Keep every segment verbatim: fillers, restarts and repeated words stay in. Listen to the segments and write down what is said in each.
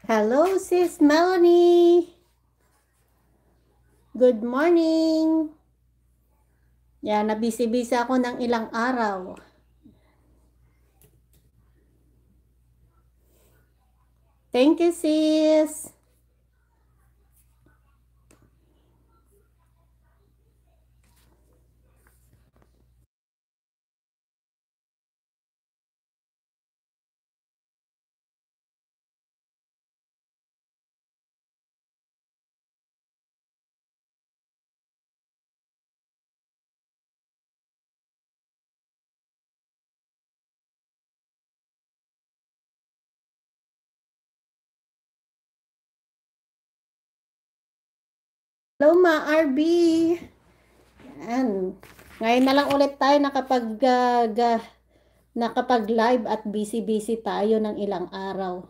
Hello, sis Melanie. Good morning. Yan, nabisi-bisa ako ng ilang araw. Thank you, sis. Hello, Ma R B. Yan. Ngayon na lang ulit tayo nakapag, uh, ga, nakapag-live at busy-busy tayo ng ilang araw.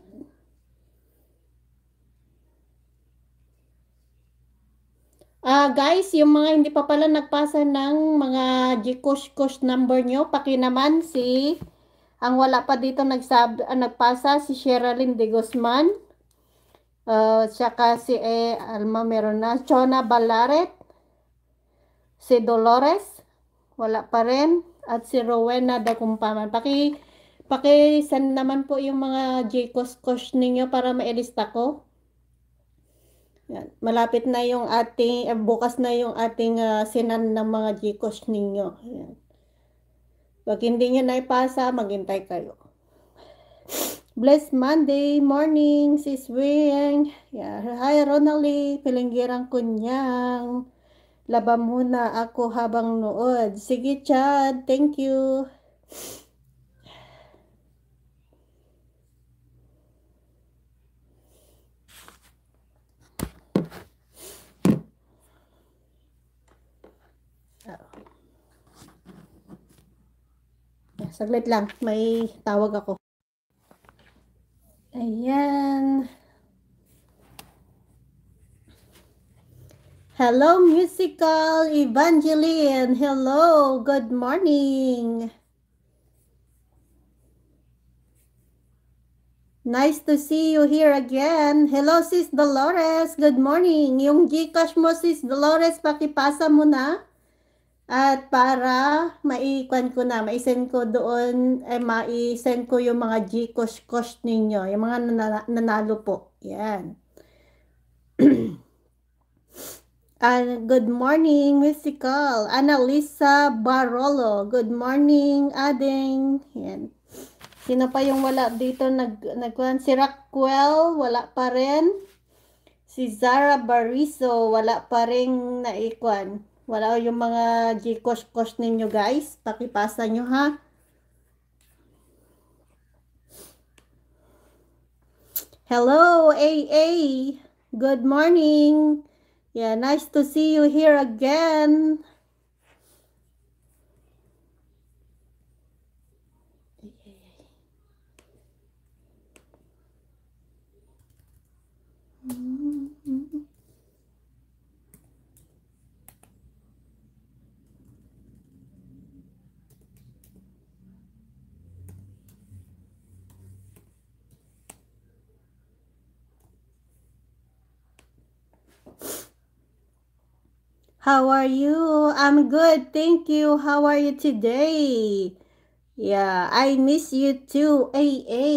Ah, uh, guys, yung mga hindi pa pala nagpasa ng mga Gcash number nyo, paki naman si, ang wala pa dito nagsab, uh, nagpasa, si Sherilyn de Guzman. Uh, saka si eh, Alma meron na. Chona Balaret. Si Dolores. Wala pa rin. At si Rowena Dakumpaman. Paki, paki send naman po yung mga Gcash ninyo para mailista ko. Yan. Malapit na yung ating, eh, bukas na yung ating uh, sinan ng mga Gcash ninyo. Yan. Pag hindi nyo naipasa, maghintay kayo. Blessed Monday morning, sis Wing. Yeah. Hi, Ronaldie. Pilinggirang kunyang. Laba muna ako habang nood. Sige, Chad. Thank you. Yeah, saglit lang. May tawag ako. Ayan. Hello, musical Evangeline. Hello, good morning. Nice to see you here again. Hello, sis Dolores. Good morning. Yung Gcash mo, sis Dolores, pakipasa mo na. At para maikwan ko na, maisend ko doon, eh, maisend ko yung mga Gcash ninyo, yung mga nanalo, nanalo po. Yan. Uh, good morning, musical. Annalisa Barolo. Good morning, Ading. Yan. Sino pa yung wala dito? Nag, nagkuhan? Si Raquel, wala pa rin. Si Zara Bariso, wala pa rin naikwan. Wala yung mga Gcash ninyo, guys. Pakipasa nyo, ha? Hello, A A. Good morning. Yeah, nice to see you here again. How are you? I'm good, thank you. How are you today? Yeah, I miss you too, A A.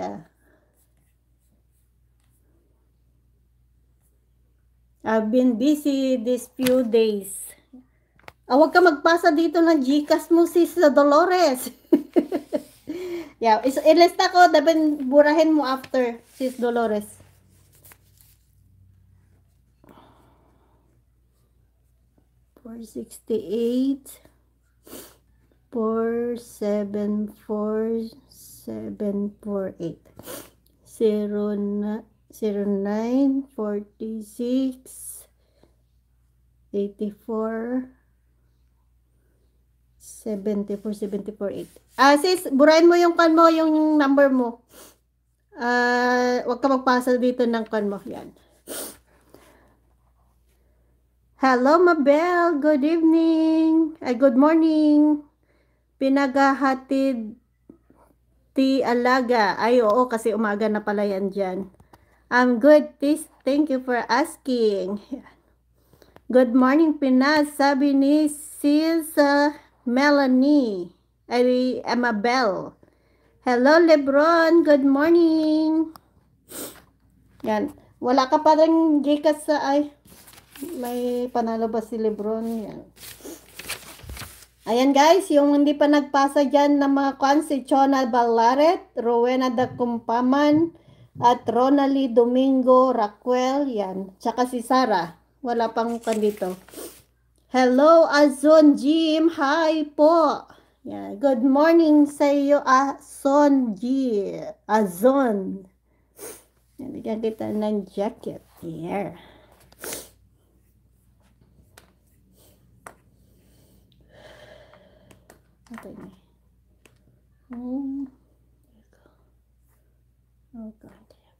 I've been busy these few days. Ah, huwag ka magpasa dito ng Gcash mo, sis Dolores. Yeah, ilista ko, dapat burahin mo after, sis Dolores. four sixty-eight, four seven four, seven four eight, zero nine, forty-six, eighty-four, seventy-four, seventy-four, eight. Ah, sis, burahin mo yung kan mo, yung number mo. Ah, wag ka magpasa dito ng kan mo. Yan. Hello, Mabel. Good evening. Ay, good morning. Pinagahatid ti Alaga. Ay, oo, kasi umaga na pala yan dyan. I'm good, please. Thank you for asking. Good morning, Pinas. Sabi ni Sis uh, Melanie. Ay, Amabel. Hello, Lebron. Good morning. Yan. Wala ka pa rin gikas sa ay. May panalo ba si Lebron? Yan. Ayan guys, yung hindi pa nagpasa dyan ng mga kwan, si Chona Balaret, Rowena Dacumpaman, at Ronally Domingo Raquel, yan. Tsaka si Sarah. Wala pang kwan dito. Hello, Azon Jim. Hi po. Yeah, good morning sa iyo, Azon G. Azon. Nalagyan kita ng jacket. Yeah. Okay. Oh, oh God.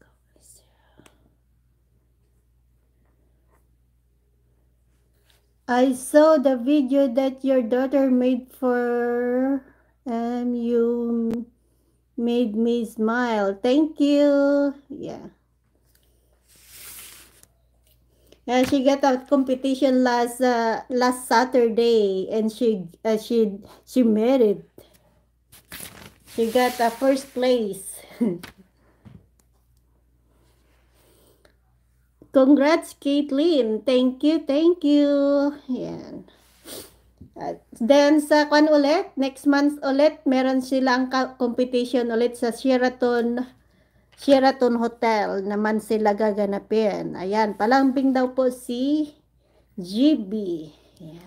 I saw the video that your daughter made for um you made me smile. Thank you. Yeah. Yeah, she got a competition last uh, last Saturday and she uh, she she made it. She got a uh, first place. Congrats, Caitlin. Thank you, thank you. Yan. At then sa kwan ulit, next month ulit, meron silang competition ulit sa Sheraton Sheraton Hotel naman sila gaganapin. Ayan, palambing daw po si G B. Ayan.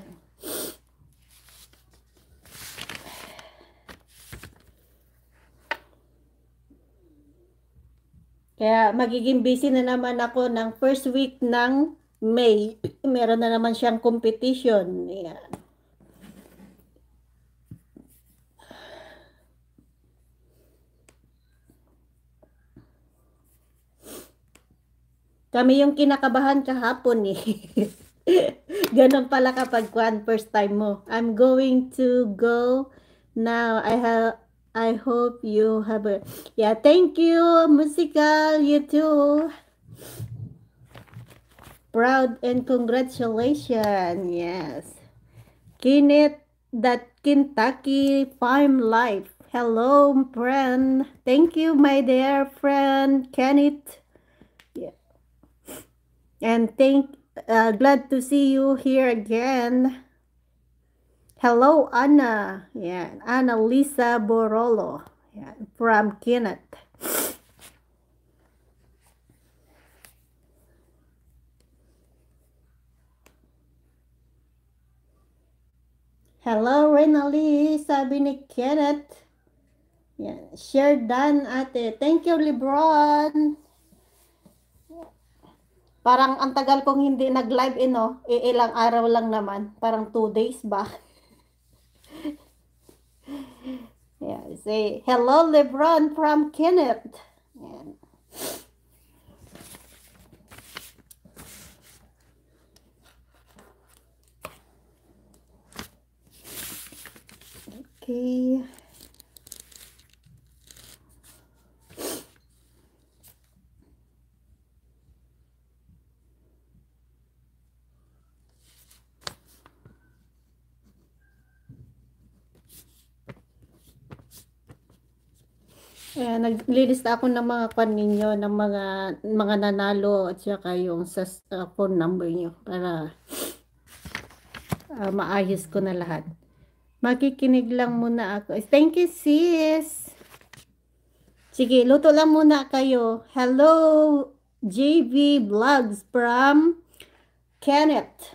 Kaya magiging busy na naman ako ng first week ng May. Meron na naman siyang competition. Ayan. Kami yung kinakabahan kahapon eh. Ganon pala kapag kwan, first time mo. I'm going to go now. I have I hope you have a... Yeah, thank you, Musical. You too. Proud and congratulations. Yes. Kenneth, that Kentucky Farm Life. Hello, friend. Thank you, my dear friend, Kenneth. Yeah. And thank, uh, glad to see you here again. Hello, Anna. Yeah, Anna Lisa Borolo. Yeah, from Kenneth. Hello, Renali. Sabi ni Kenneth. Yeah, share done, ate. Thank you, Lebron. Parang ang tagal kong hindi nag-live, eh, no? E, ilang araw lang naman. Parang two days ba? Yeah, say, hello, Lebron from Kenneth. Yeah. Okay. Ayan, naglilista ako ng mga kwan ninyo, ng mga mga nanalo at saka yung sa uh, phone number nyo para uh, maayos ko na lahat. Makikinig lang muna ako. Thank you, sis. Sige, luto lang muna kayo. Hello, J V Vlogs from Kenneth.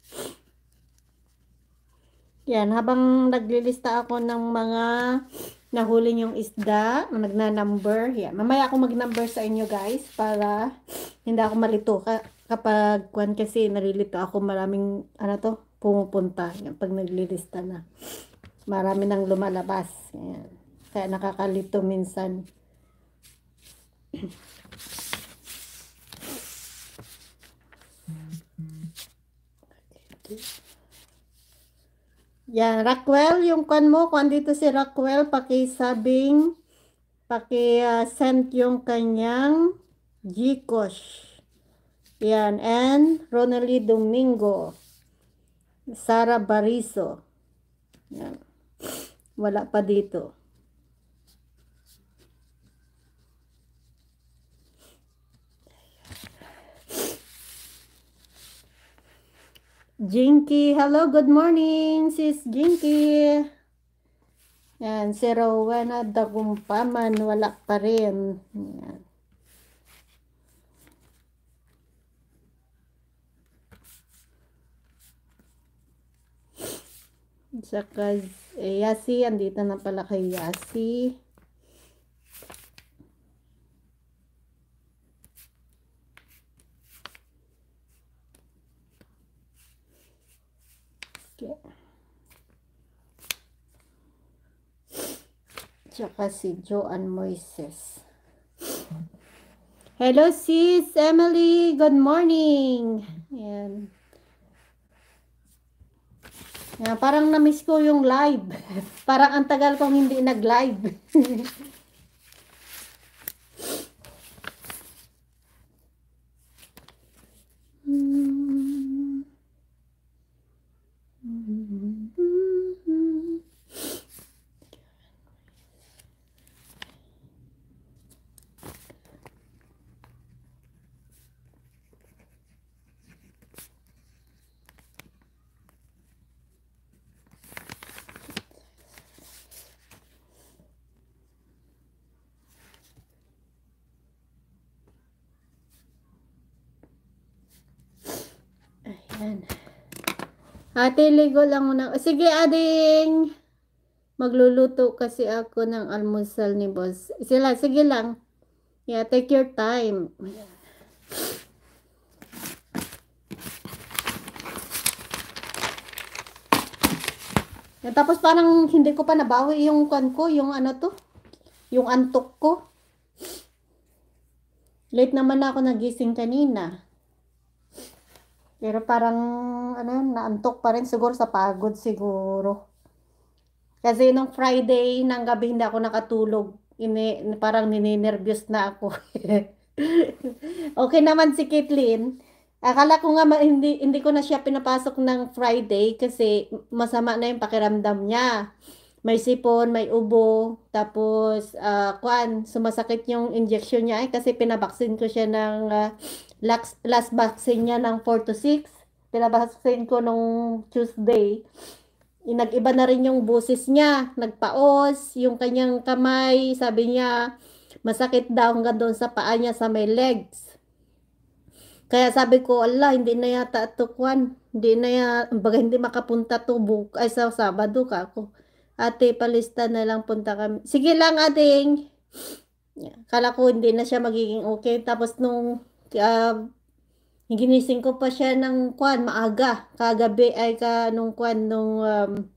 Yan, habang naglilista ako ng mga nahuli yung isda, nagna-number. Yeah. Mamaya ako mag-number sa inyo guys para hindi ako malito. Ka kapag kwan kasi nalilito ako, maraming ano to, pumupunta. Yan, pag naglilista na. Marami nang lumalabas. Yan. Kaya nakakalito minsan. Yan, Rockwell, yung kwan mo, kung dito si Rockwell, pakisabing, paki-send uh, yung kanyang Gcash. Yan, and Ronely Domingo, Sara Bariso. Yan. Wala pa dito. Jinky, hello, good morning, sis Jinky. Yan, si Rowena Dagumpaman, wala pa rin. Yan. Saka, eh, Yasi, andito na pala kay Yasi. Tsaka si Joanne Moises. Hello sis Emily, good morning. Yan. Yan, parang na-miss ko yung live. Parang ang tagal kong hindi nag-live. Ayan. Ate, ligo lang muna. Sige, ading. Magluluto kasi ako ng almusal ni boss. Sila, sige lang. Yeah, take your time. Yeah, tapos parang hindi ko pa nabawi yung kan ko, yung ano to, yung antok ko. Late naman ako nagising kanina. Pero parang, ano, naantok pa rin siguro sa pagod siguro. Kasi nung Friday ng gabi hindi ako nakatulog. Ini, parang nininervyos na ako. Okay naman si Caitlyn. Akala ko nga hindi, hindi ko na siya pinapasok ng Friday kasi masama na yung pakiramdam niya. May sipon, may ubo, tapos, uh, kwan, sumasakit yung injection niya. Eh, kasi pinabaksin ko siya ng... Uh, Last, last vaccine niya ng four to six. Pinabaksin ko nung Tuesday. Nag-iba na rin yung boses niya. Nagpaos. Yung kanyang kamay, sabi niya, masakit daw hanggang doon sa paa niya sa may legs. Kaya sabi ko, ala, hindi na yata ito, kwan. Hindi na yata, baga hindi makapunta to buk ay sa Sabado ka ako. Ate, palista na lang punta kami. Sige lang, ating. Kala ko hindi na siya magiging okay. Tapos nung Uh, ginising ko pa siya ng kwan maaga kagabi ay ka nung kwan nung um,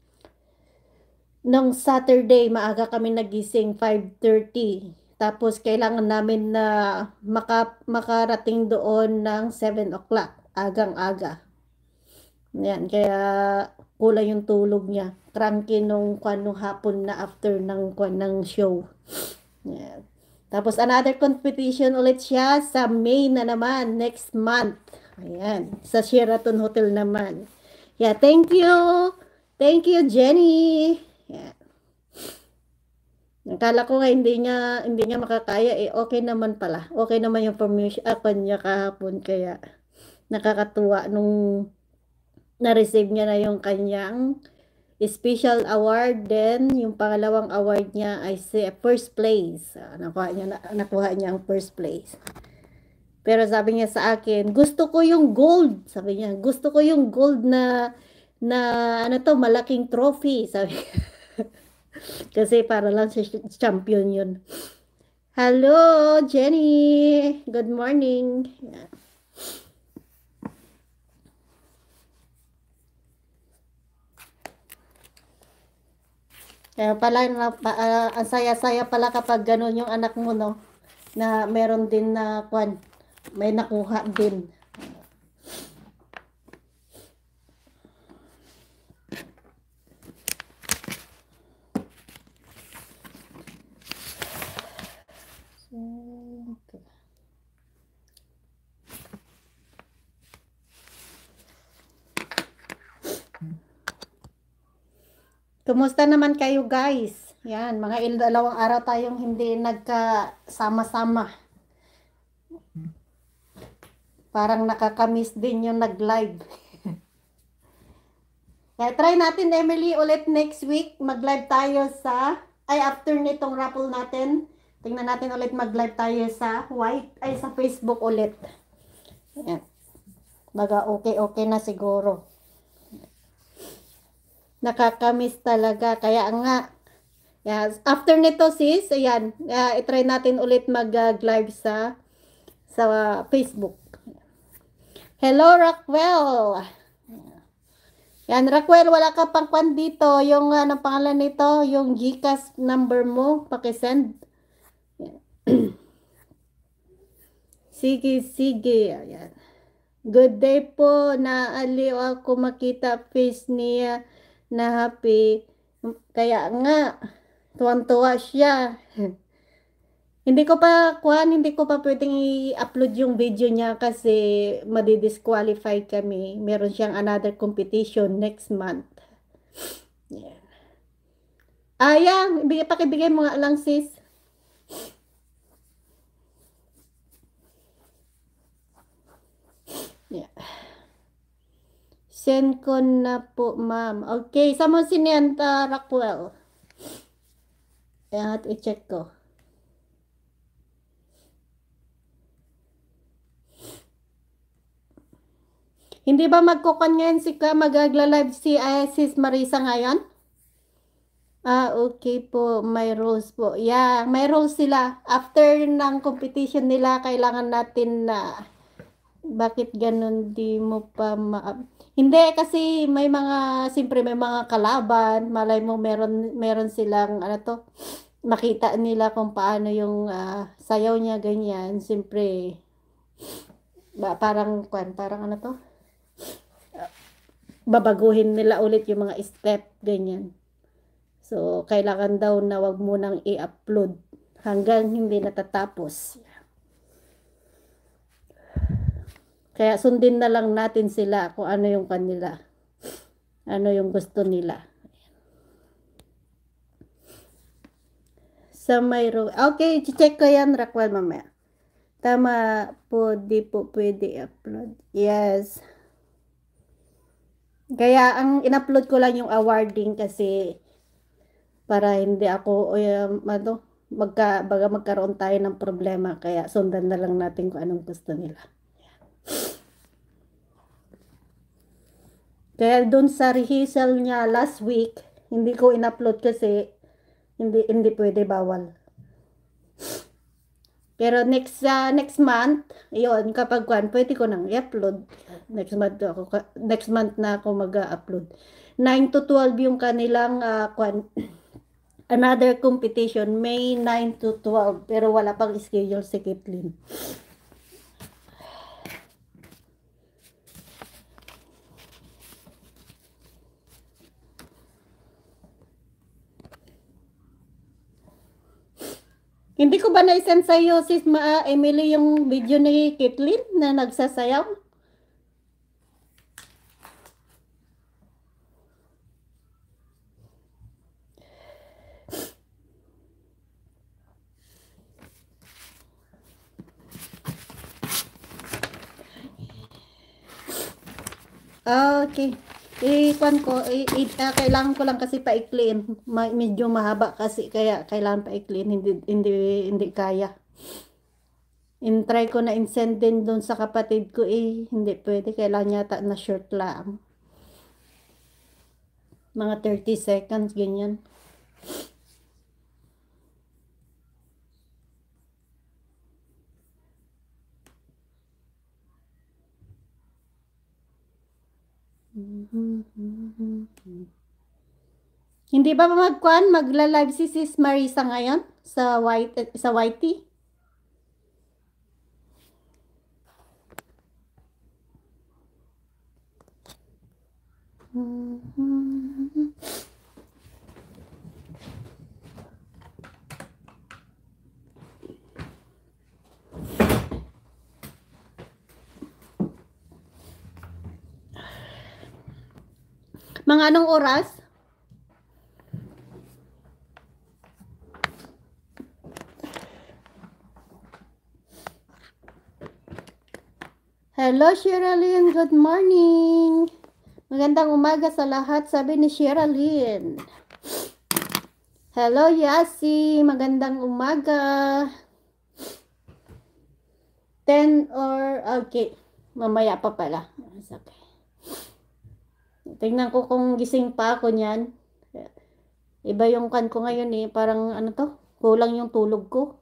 nung Saturday maaga kami nagising five thirty tapos kailangan namin na maka, makarating doon ng seven o'clock agang aga yan kaya kulang yung tulog niya cranky nung kwan nung hapon na after ng kwan ng show yan. Tapos, another competition ulit siya sa May na naman, next month. Ayan, sa Sheraton Hotel naman. Yeah, thank you. Thank you, Jenny. Yeah. Nakala ko nga hindi niya, hindi niya makakaya, eh okay naman pala. Okay naman yung permission ako niya kahapon, kaya nakakatuwa nung na-receive niya na yung kanyang special award. Then yung pangalawang award niya ay si first place. Uh, nakuha niya na, nakuha niya ang first place. Pero sabi niya sa akin, gusto ko yung gold. Sabi niya, gusto ko yung gold na na ano to, malaking trophy. Sabi Kasi para lang si champion yun. Hello, Jenny. Good morning. Kaya pala, na, pa, ah, ang saya-saya pala kapag ganun yung anak mo, no? Na meron din na, kwan, may nakuha din. Okay. Kumusta naman kayo, guys? Yan, mga il dalawang araw tayong hindi nagkasama-sama. Parang nakakamiss din yung nag-live. Kaya try natin, Emily, ulit next week. Mag-live tayo sa, ay after nitong raffle natin, tingnan natin ulit mag-live tayo sa white, ay sa Facebook ulit. Yan. Baga okay-okay na siguro. Nakakamiss talaga. Kaya nga, yeah, after nito sis, ayan, uh, itry natin ulit mag-live uh, sa sa uh, Facebook. Hello, Rockwell. Yan, Rockwell, wala ka pang pan dito. Yung, uh, anong pangalan nito? Yung Gcash number mo, pakisend. Sige, sige. Ayan. Good day po. Naaliw ako makita face niya na happy. Kaya nga, tuwang-tuwa siya. Hindi ko pa, kuhan, hindi ko pa pwedeng i-upload yung video niya kasi madi-disqualify kami. Meron siyang another competition next month. Yeah. Ah, yeah. Pakibigay mo nga lang, sis. Yeah. Send ko na po, ma'am. Okay. Sa mo siniyan, uh, Rockwell. Ayan, i-check ko. Hindi ba magkukan ngayon si ka, magagla-live si uh, sis Marisa ngayon? Ah, okay po. May rules po. Yeah, may rules sila. After ng competition nila, kailangan natin na bakit ganun di mo pa ma... Hindi, kasi may mga, siyempre may mga kalaban. Malay mo, meron, meron silang, ano to, makita nila kung paano yung uh, sayaw niya, ganyan. Siyempre, ba, parang, kwan, parang ano to? Babaguhin nila ulit yung mga step, ganyan. So, kailangan daw na wag mo nang i-upload hanggang hindi natatapos. Kaya sundin na lang natin sila kung ano yung kanila. Ano yung gusto nila. Sa mayroon. Okay, check ko yan, Rockwell, mamaya. Tama po, di po pwede upload. Yes. Kaya ang in-upload ko lang yung awarding kasi para hindi ako um, ano, magka, baga magkaroon tayo ng problema. Kaya sundan na lang natin kung anong gusto nila. Kaya doon sa rehearsal niya last week, hindi ko in-upload kasi hindi hindi pwede, bawal. Pero next uh, next month, yon kapag kwan, pwede ko nang i-upload. Next month ako next month na ako mag-upload. nine to twelve yung kanilang uh, kwan another competition, May nine to twelve, pero wala pang schedule si Caitlin. Hindi ko ba na-send sa iyo, sis Ma, Emily, yung video ni Caitlin na nagsasayaw? Okay. I-kwan ko, i, i, uh, kailangan ko lang kasi paikliin. Ma, medyo mahaba kasi kaya kailangan paikliin, hindi hindi hindi kaya. In-try ko na in-send din doon sa kapatid ko eh, hindi pwede, kailangan yata na short lang. Mga thirty seconds ganyan. Hindi ba magkuan magla-live si Sis Marisa ngayon sa White sa Whitey? Mga anong oras? Hello, Sherilyn. Good morning. Magandang umaga sa lahat, sabi ni Sherilyn. Hello, Yasi. Magandang umaga. ten or, okay. Mamaya pa pala. Okay. Tingnan ko kung gising pa ako niyan. Iba yung kan ko ngayon eh. Parang ano to? Kulang yung tulog ko.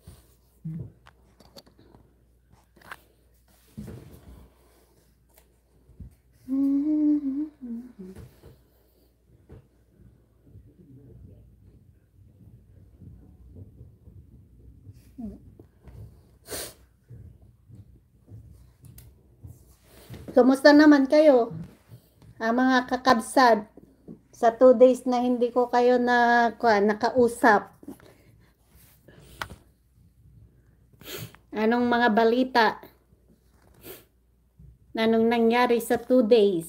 Kumusta naman kayo? Ang mga kakabsad sa two days na hindi ko kayo na kuha, nakausap. Anong mga balita? Anong nangyari sa two days?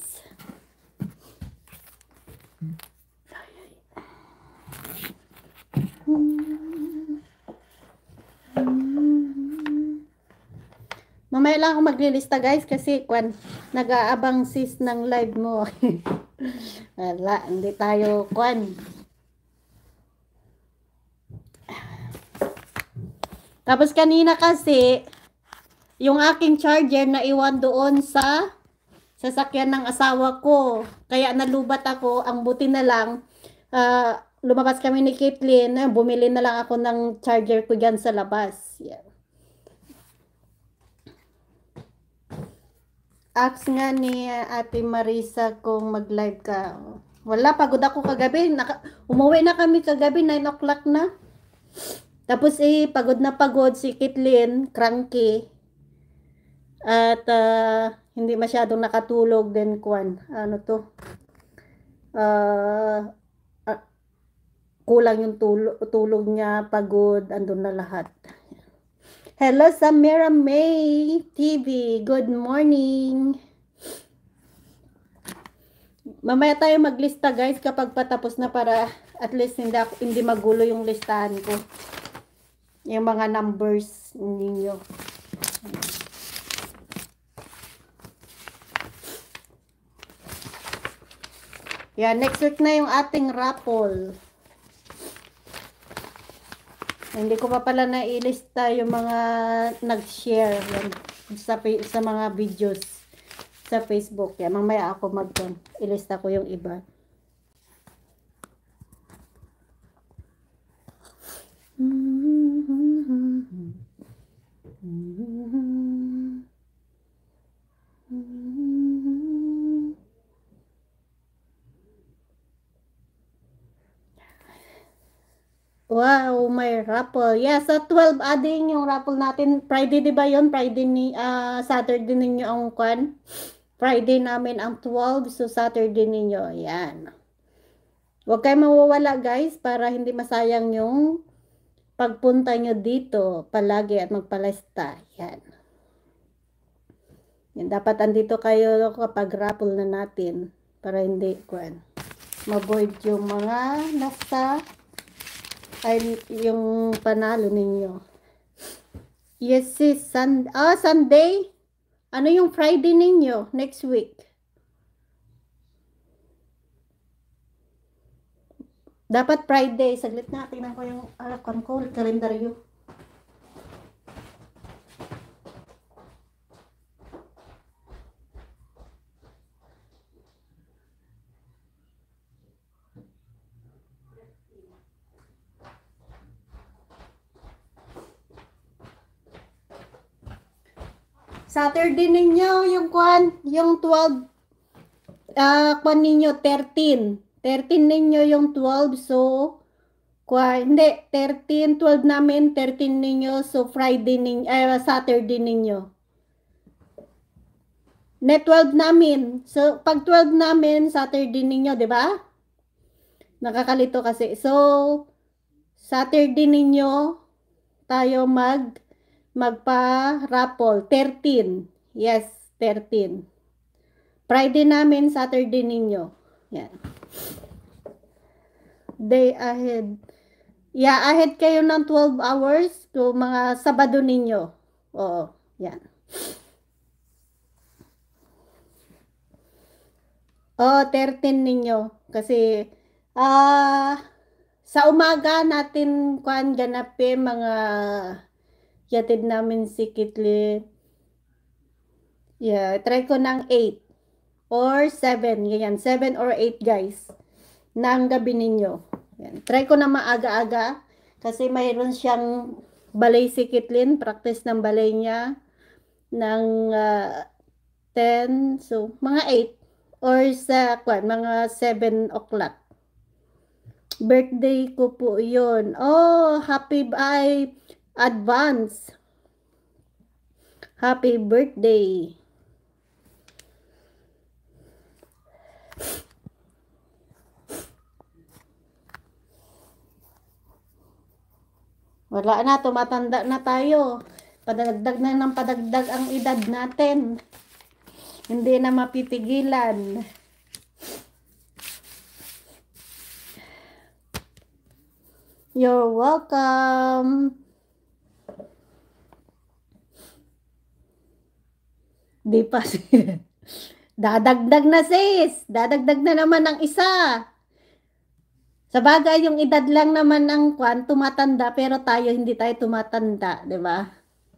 Mamaya lang ako maglilista guys kasi kwan, nag-aabang sis ng live mo. Wala, hindi tayo kwan. Tapos kanina kasi, yung aking charger na iwan doon sa sasakyan ng asawa ko. Kaya nalubat ako, ang buti na lang, uh, lumabas kami ni Caitlyn, bumili na lang ako ng charger ko dyan sa labas. Yeah. Ask nga ni Ate Marisa kung mag-live ka. Wala, pagod ako kagabi. Naka, umuwi na kami kagabi, nine o'clock na. Tapos eh, pagod na pagod si Caitlyn, cranky. At uh, hindi masyadong nakatulog din kwan. Ano to? Uh, uh, kulang yung tulog, tulog niya, pagod, andun na lahat. Hello, Samira May T V. Good morning. Mamaya tayo maglista guys kapag patapos na para at least hindi, ako, hindi magulo yung listahan ko. Yung mga numbers ninyo. Yeah, next week na yung ating raffle. Hindi ko pa pala nailista yung mga nag-share sa, sa mga videos sa Facebook. Yan, mamaya ako mag ilista ko yung iba. Wow, may raffle. Yeah, sa twelve adding yung raffle natin. Friday, di ba yun? Friday ni, uh, Saturday ninyo ang kwan. Friday namin ang twelve, so Saturday ninyo. Yan. Huwag kayo mawawala guys para hindi masayang yung pagpunta nyo dito palagi at magpalista. Yan. Yan. Dapat andito kayo kapag raffle na natin para hindi kwan. Ma-void yung mga nasa ay yung panalo ninyo. Yes, sis. Sun ah, Sunday? Ano yung Friday ninyo next week? Dapat Friday. Saglit na. Tingnan ko yung alakon ko. Kalendaryo. Saturday ninyo, yung kwan, yung twelve, ah, kwan ninyo, thirteen. thirteen ninyo yung twelve, so, kwa, hindi, thirteen, twelve namin, thirteen ninyo, so Friday ninyo, eh, Saturday ninyo. Net twelve namin. So, pag twelve namin, Saturday ninyo, di ba? Nakakalito kasi. So, Saturday ninyo, tayo mag, magpa-raffle. thirteen. Yes, thirteen. Friday namin, Saturday ninyo. Yan. Day ahead. Yeah, ahead kayo ng twelve hours to mga Sabado ninyo. Oo, yan. Oh, thirteen ninyo. Kasi, ah, sa umaga natin, kuan ganapin, mga, yatid namin si Kitli. Yeah, try ko ng eight or seven. Ganyan, seven or eight guys. Nang gabi ninyo. Yan. Try ko na maaga-aga. Kasi mayroon siyang balay si Kitlin. Practice ng balay niya. Ng uh, ten. So, mga eight. Or sa, kwan, mga seven o'clock. Birthday ko po yun. Oh, happy by advance. Happy birthday. Wala na, tumatanda na tayo. Padagdag na ng padagdag ang edad natin. Hindi na mapipigilan. You're welcome. Di pa dadagdag na sis. Dadagdag na naman ng isa. Sa bagay, yung edad lang naman ng kwan, tumatanda, pero tayo hindi tayo tumatanda, di ba?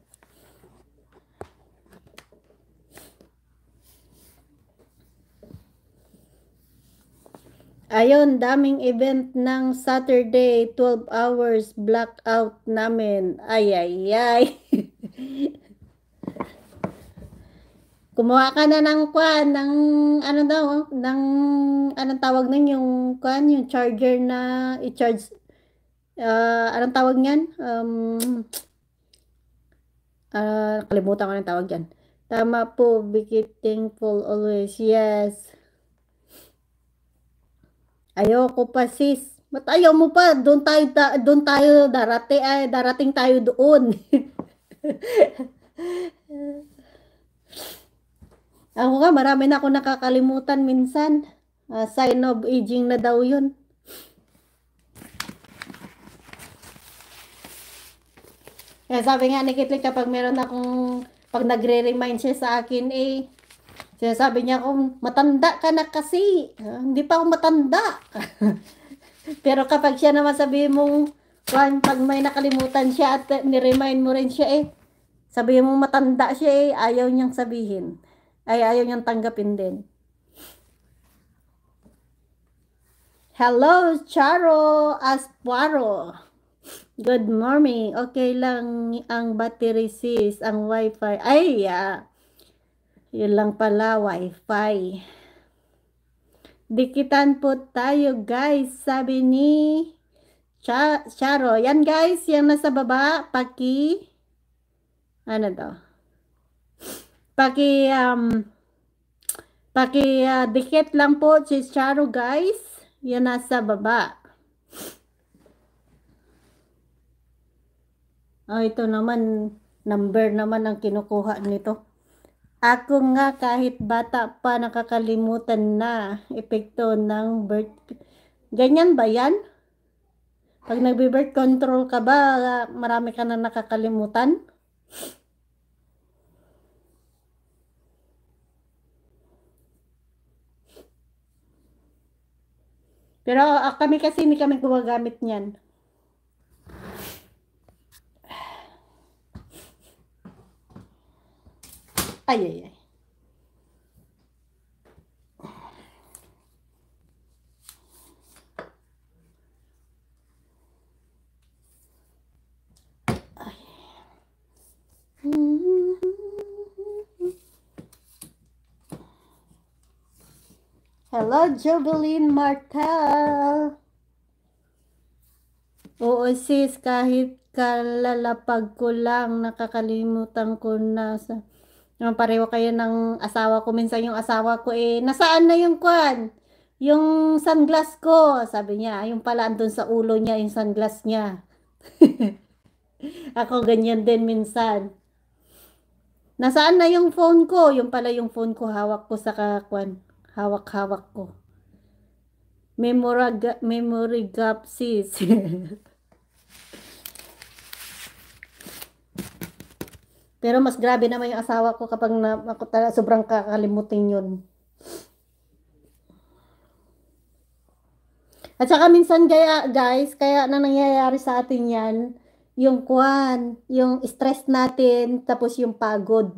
Ayun, daming event ng Saturday, twelve hours blackout namin. Ay, ay, ay. Kumuha ka na ng kwan, ng ano daw, ng anong tawag nun yung kwan, yung charger na i-charge, uh, anong tawag niyan? Um, uh, kalimutan ko ng tawag yan. Tama po, be thankful always. Yes. Ayoko pa sis. Ba't ayaw mo pa? Doon tayo, doon tayo darating, ay, darating tayo doon. Ako nga, marami na ako nakakalimutan minsan. Uh, sign of aging na daw yun. Kaya sabi nga ni Kitli, kapag meron akong, pag nagre-remind siya sa akin, eh, sinasabi niya akong, matanda ka na kasi. Uh, hindi pa ako matanda. Pero kapag siya naman sabihin mong, pag may nakalimutan siya at ni-remind mo rin siya, eh, sabihin mong matanda siya, eh, ayaw niyang sabihin. Ay, ayaw niyang tanggapin din. Hello, Charo Asparo. Good morning. Okay lang ang battery sis, ang wifi. Ay, yeah. Yun lang pala, wifi. Dikitan po tayo, guys. Sabi ni Ch Charo. Yan, guys. Yan nasa baba. Paki. Ano daw? Paki, um, paki uh, dikit lang po si Charo, guys. Yan nasa baba. Oh, ito naman, number naman ang kinukuha nito. Ako nga kahit bata pa nakakalimutan na epekto ng birth. Ganyan ba yan? Pag nagbe-birth control ka ba, marami ka na nakakalimutan? Pero uh, kami kasi hindi kami gumagamit niyan. Ay, ay, ay. Ay. Hello, Jovelyn Martel. Oo sis, kahit kalalapag ko lang, nakakalimutan ko na sa... Naman pareho kayo ng asawa ko. Minsan yung asawa ko eh, nasaan na yung kwan? Yung sunglass ko, sabi niya. Yung pala andun sa ulo niya, yung sunglass niya. Ako ganyan din minsan. Nasaan na yung phone ko? Yung pala yung phone ko, hawak ko sa kakwan. Hawak-hawak ko. Memory, ga- memory gap sis. Pero mas grabe naman yung asawa ko kapag na, ako talaga sobrang kakalimutin yun. At saka minsan kaya guys, kaya na nangyayari sa atin yan, yung kwan, yung stress natin, tapos yung pagod.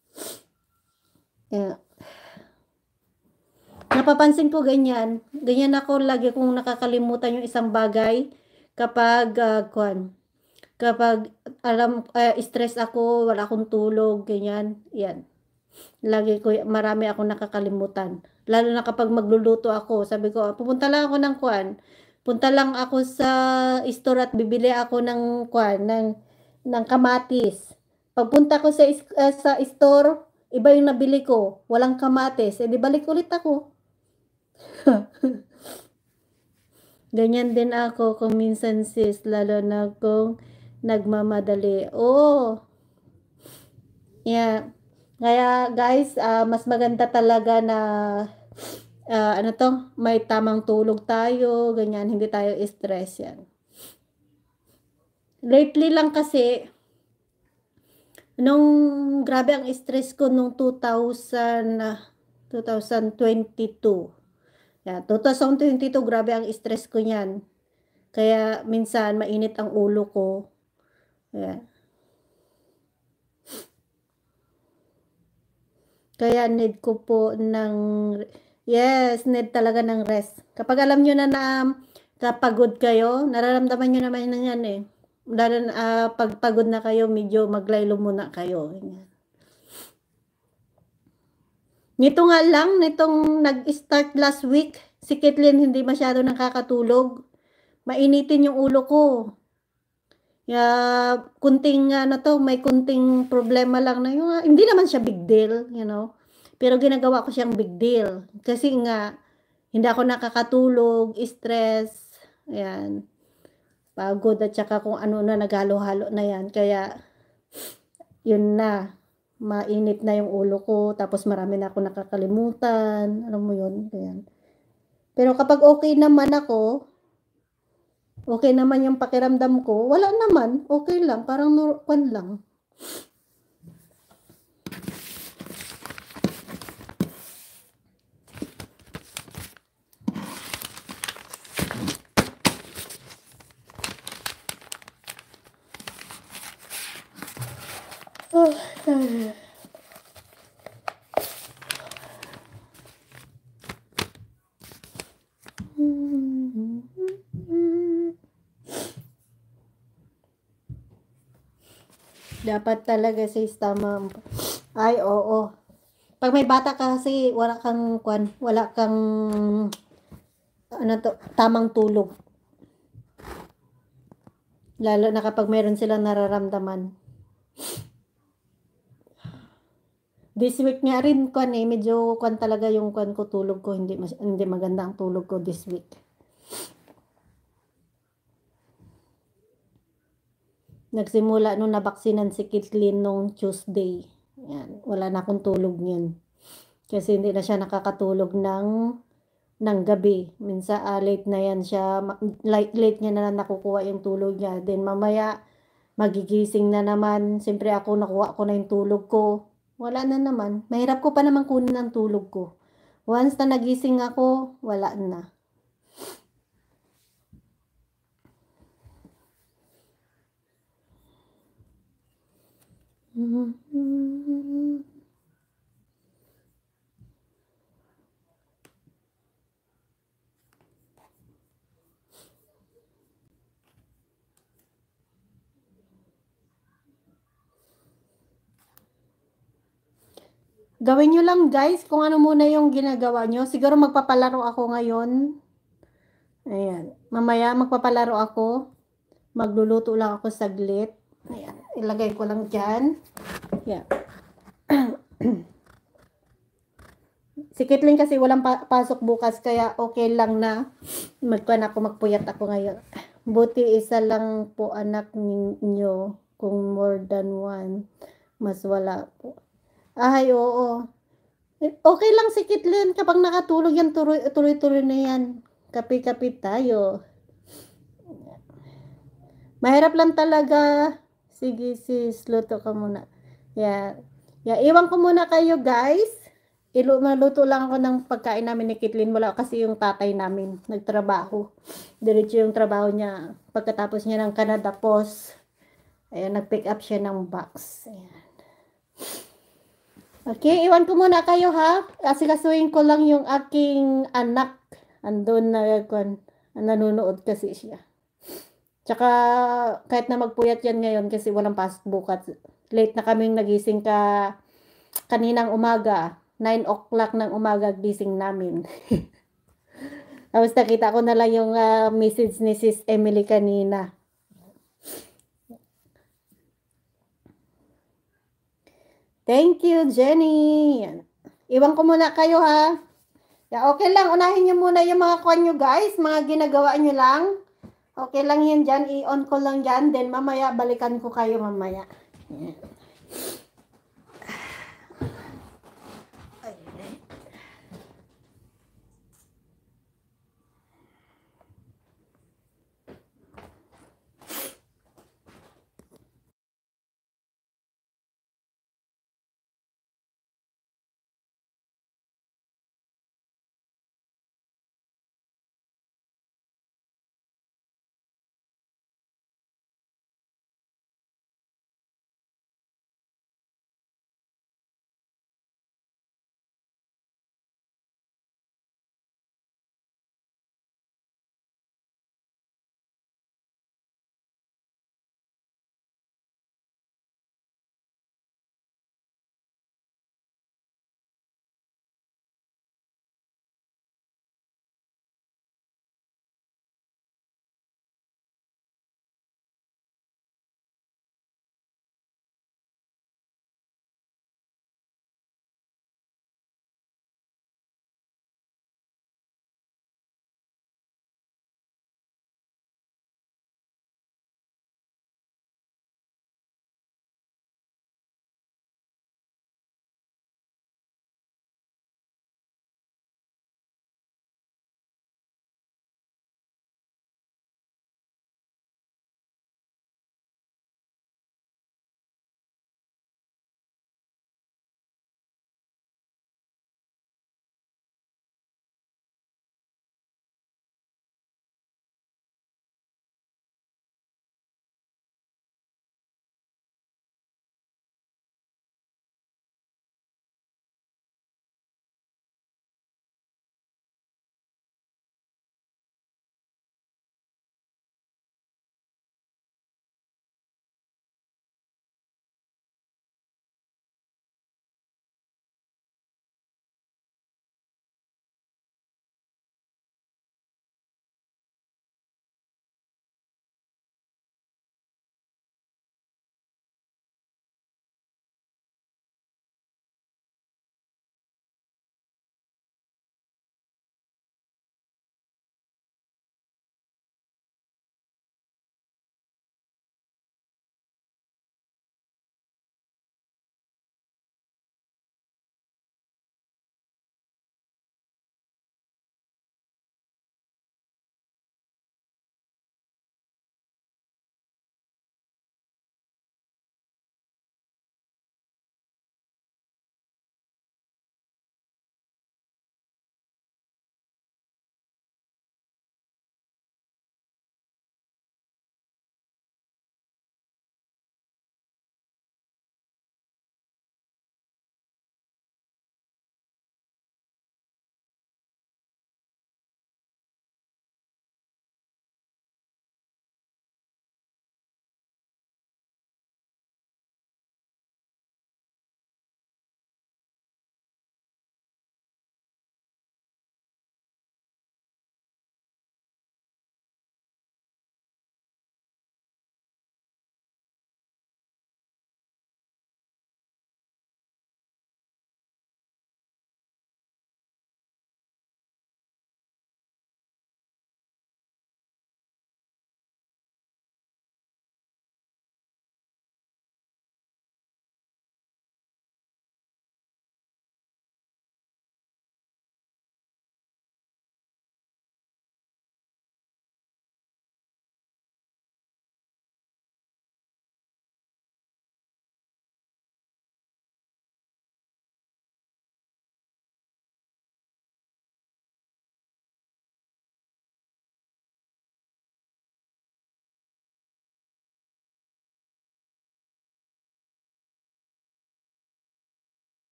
Yeah. Napapansin ko ganyan. Ganyan ako lagi kung nakakalimutan yung isang bagay kapag uh, kwan. Kapag alam uh, stress ako, wala akong tulog, ganyan. Yan. Lagi ko marami akong nakakalimutan. Lalo na kapag magluluto ako, sabi ko, pupunta lang ako ng kwan. Punta lang ako sa store at bibili ako ng kwan, ng ng kamatis. Pagpunta ko sa uh, sa store, iba yung nabili ko, walang kamatis. Eh di balik ulit ako. Ganyan din ako kung minsan sis, lalo na kung nagmamadali. Oh, yeah. Kaya guys, uh, mas maganda talaga na uh, ano to, may tamang tulog tayo, ganyan, hindi tayo stress yan. Lately lang kasi, nung grabe ang stress ko nung two thousand, uh, twenty twenty-two. Yeah, twenty twenty-two, grabe ang stress ko niyan. Kaya minsan mainit ang ulo ko. Yeah. Kaya need ko po ng, yes, need talaga ng rest. Kapag alam nyo na na kapagod kayo, nararamdaman nyo naman na yan eh. Lalo uh, pag pagod na kayo, medyo maglaylo muna kayo. Nito nga lang, nitong nag-start last week, si Caitlyn hindi masyado nakakatulog. Mainitin yung ulo ko. Yeah, kunting ano to, may kunting problema lang na yung, uh, hindi naman siya big deal, you know. Pero ginagawa ko siyang big deal. Kasi nga, hindi ako nakakatulog, stress, ayan. Pagod at saka kung ano na naghalo-halo na yan. Kaya, yun na. Mainit na yung ulo ko. Tapos marami na ako nakakalimutan. Alam mo yun. Ayan. Pero kapag okay naman ako, okay naman yung pakiramdam ko, wala naman. Okay lang. Parang normal lang. Oh, dapat talaga sa tama. Ay, oo. Pag may bata ka kasi, wala kang, kwan, wala kang, ano to, tamang tulog. Lalo na kapag mayroon silang nararamdaman. This week nga rin, kwan eh, medyo kwan talaga yung kwan ko, tulog ko, hindi, hindi maganda ang tulog ko this week. Nagsimula nung nabaksinan si Caitlyn nung Tuesday. Yan, wala na akong tulog niyan. Kasi hindi na siya nakakatulog ng ng gabi. Minsan uh, late na yan siya, late, late niya na nakukuha yung tulog niya. Then mamaya magigising na naman. Siyempre ako nakuha ko na yung tulog ko. Wala na naman. Mahirap ko pa naman kunin ang tulog ko. Once na nagising ako, wala na. Mm-hmm. Gawin nyo lang guys kung ano muna yung ginagawa nyo. Siguro magpapalaro ako ngayon. Ayan. Mamaya magpapalaro ako. Magluluto lang ako saglit. Ayan. Ilagay ko lang dyan. Ayan. Si Kitling kasi walang pa pasok bukas kaya okay lang na magkuhan ako, magpuyat ako ngayon. Buti isa lang po anak ninyo kung more than one. Mas wala po. Ay, oo. Okay lang si Kitlin kapag nakatulog yan, tuloy-tuloy na yan. Kapi-kapi tayo. Mahirap lang talaga. Sige sis, luto ka muna. Yeah. Yeah, iwan ko muna kayo guys. Ilo, maluto lang ako ng pagkain namin ni Kitlin. Wala kasi yung tatay namin nagtrabaho. Diretso yung trabaho niya. Pagkatapos niya ng Canada Post, ayan, nag-pick up siya ng box. Ayan. Okay, iwan ko muna kayo ha. Kasi kasuhin ko lang yung aking anak. Andun na kung nanonood kasi siya. Tsaka kahit na magpuyat yan ngayon kasi walang pasok bukas. Late na kaming nagising ka kaninang umaga. nine o'clock ng umaga gising namin. Tapos nakita ko na lang yung uh, message ni Sis Emily kanina. Thank you, Jenny. Yan. Iwan ko muna kayo ha. Yeah, okay lang, unahin nyo muna yung mga kwan nyo guys, mga ginagawa nyo lang. Okay lang yan dyan, i-on ko lang dyan, then mamaya balikan ko kayo mamaya. Yeah.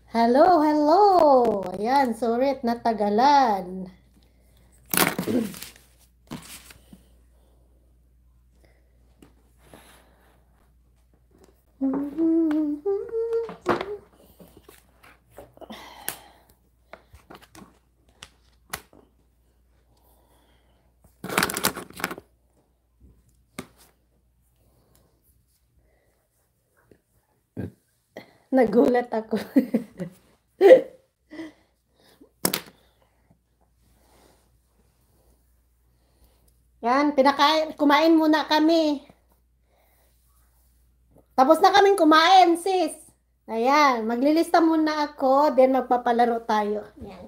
Hello, hello. Ayan, sorry, natagalan. Nagulat ako. Yan, pinakain, kumain muna kami. Tapos na kaming kumain, sis. Ayan, maglilista muna ako, then magpapalaro tayo. Ayan.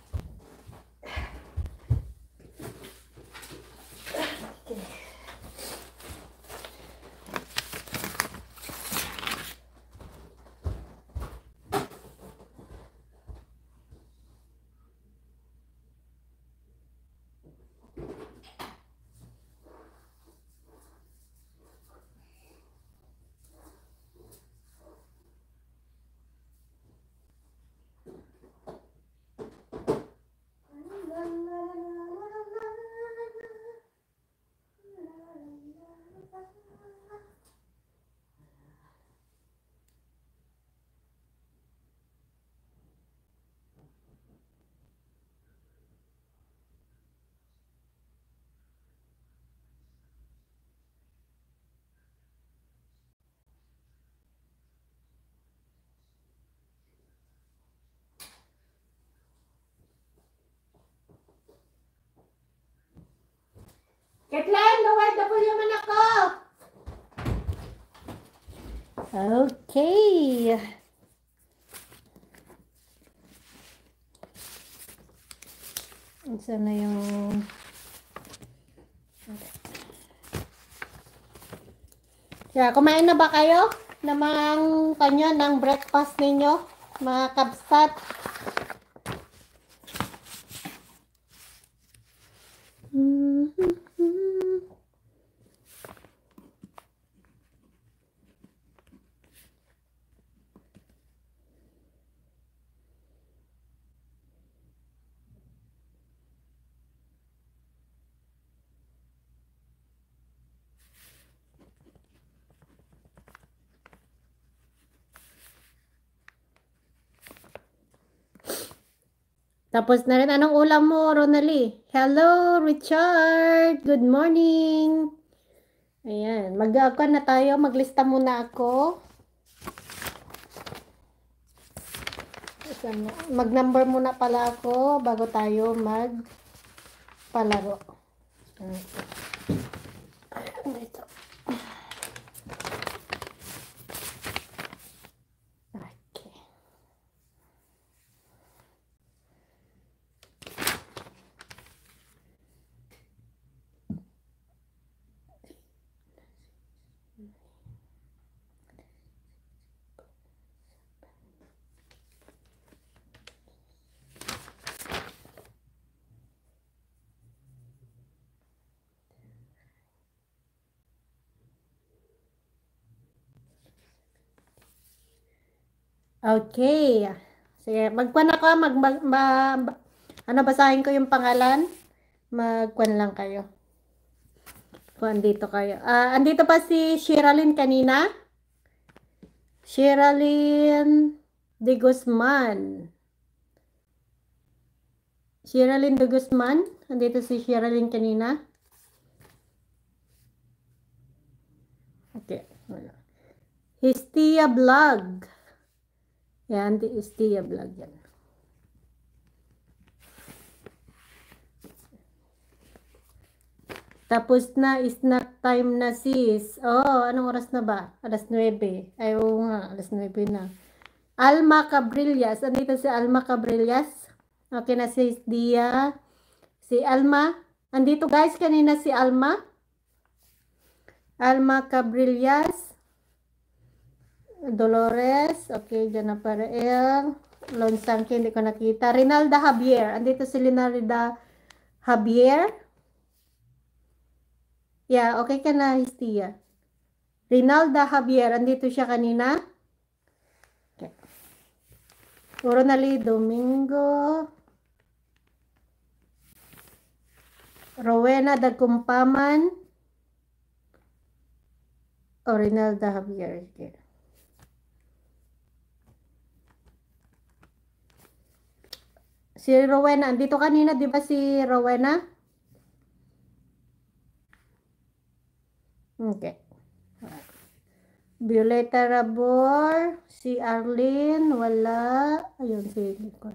Ketlen, gawin W man ako. Okay. Saan na yung... Yeah, kumain na ba kayo? Namang kanya ng breakfast ninyo, mga kabsat? Tapos na rin. Anong ulam mo, Ronali? Hello, Richard. Good morning. Ayan. Mag-ako na tayo. Maglista muna ako. Mag-number muna pala ako bago tayo mag-palaro. Dito. Okay. Sige, magkuan ako, mag, mag, mag ano, basahin ko yung pangalan. Magkuan lang kayo. Kung andito kayo. Ah, andito pa si Sherilyn kanina. Sherilyn de Guzman. Sherilyn de Guzman. Andito si Sherilyn kanina. Okay. Histia Vlog. Yan, di Histia Vlog yan. Tapos na, snack time na sis. Oh, anong oras na ba? alas nuwebe. Ay, oo nga, alas nuwebe na. Alma Cabrillas. Andito si Alma Cabrillas. Okay na si Dia. Si Alma. Andito guys, kanina si Alma. Alma Cabrillas. Dolores. Okay, dyan na para el. Lonsangke, hindi ko nakita. Rinalda Javier. Andito si Rinalda Javier. Yeah, okay ka na, Histia. Rinalda Javier, andito siya kanina. Okay. Ronali Domingo. Rowena Dagkumpaman. Orinalda Javier. Si Rowena, andito kanina, di ba si Rowena? Okay. Violeta Rabor, si Arlene, wala. Ayun, si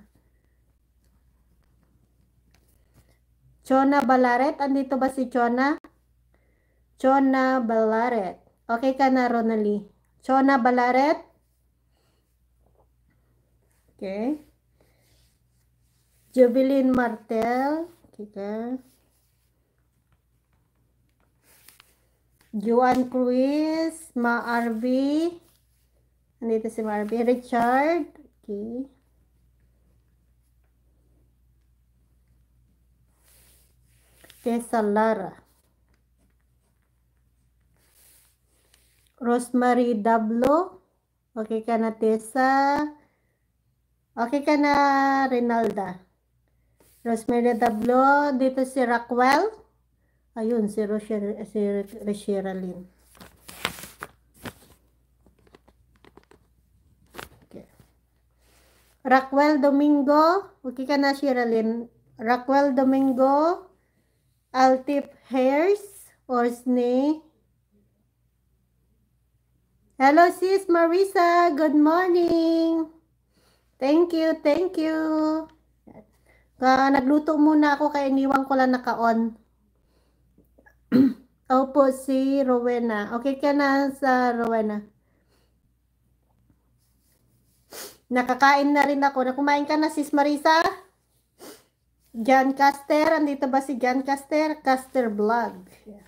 Chona Balaret, andito ba si Chona? Chona Balaret. Okay ka na, Ronali? Chona Balaret? Okay. Jubilin Martel. Okay ka. Juan Cruz, Ma Arby. Andito si Ma Arby. Richard. Okay. Tessa Lara. Rosemary Dablo. Okay ka na, Tessa. Okay ka na, Rinalda. Rosemary Dablo. Dito si Rockwell. Ayun, si Rochelle, si Sherilyn. Okay. Rockwell Domingo. Okay ka na, Sherilyn. Rockwell Domingo. Altip Hairs or Snake. Hello, sis Marisa. Good morning. Thank you, thank you. Uh, nagluto muna ako kaya iniwan ko lang naka-on. Opo, si Rowena. Okay ka na sa Rowena? Nakakain na rin ako. Nakumain ka na, sis Marisa? John Caster. Andito ba si John Caster? Caster Vlog. Yeah.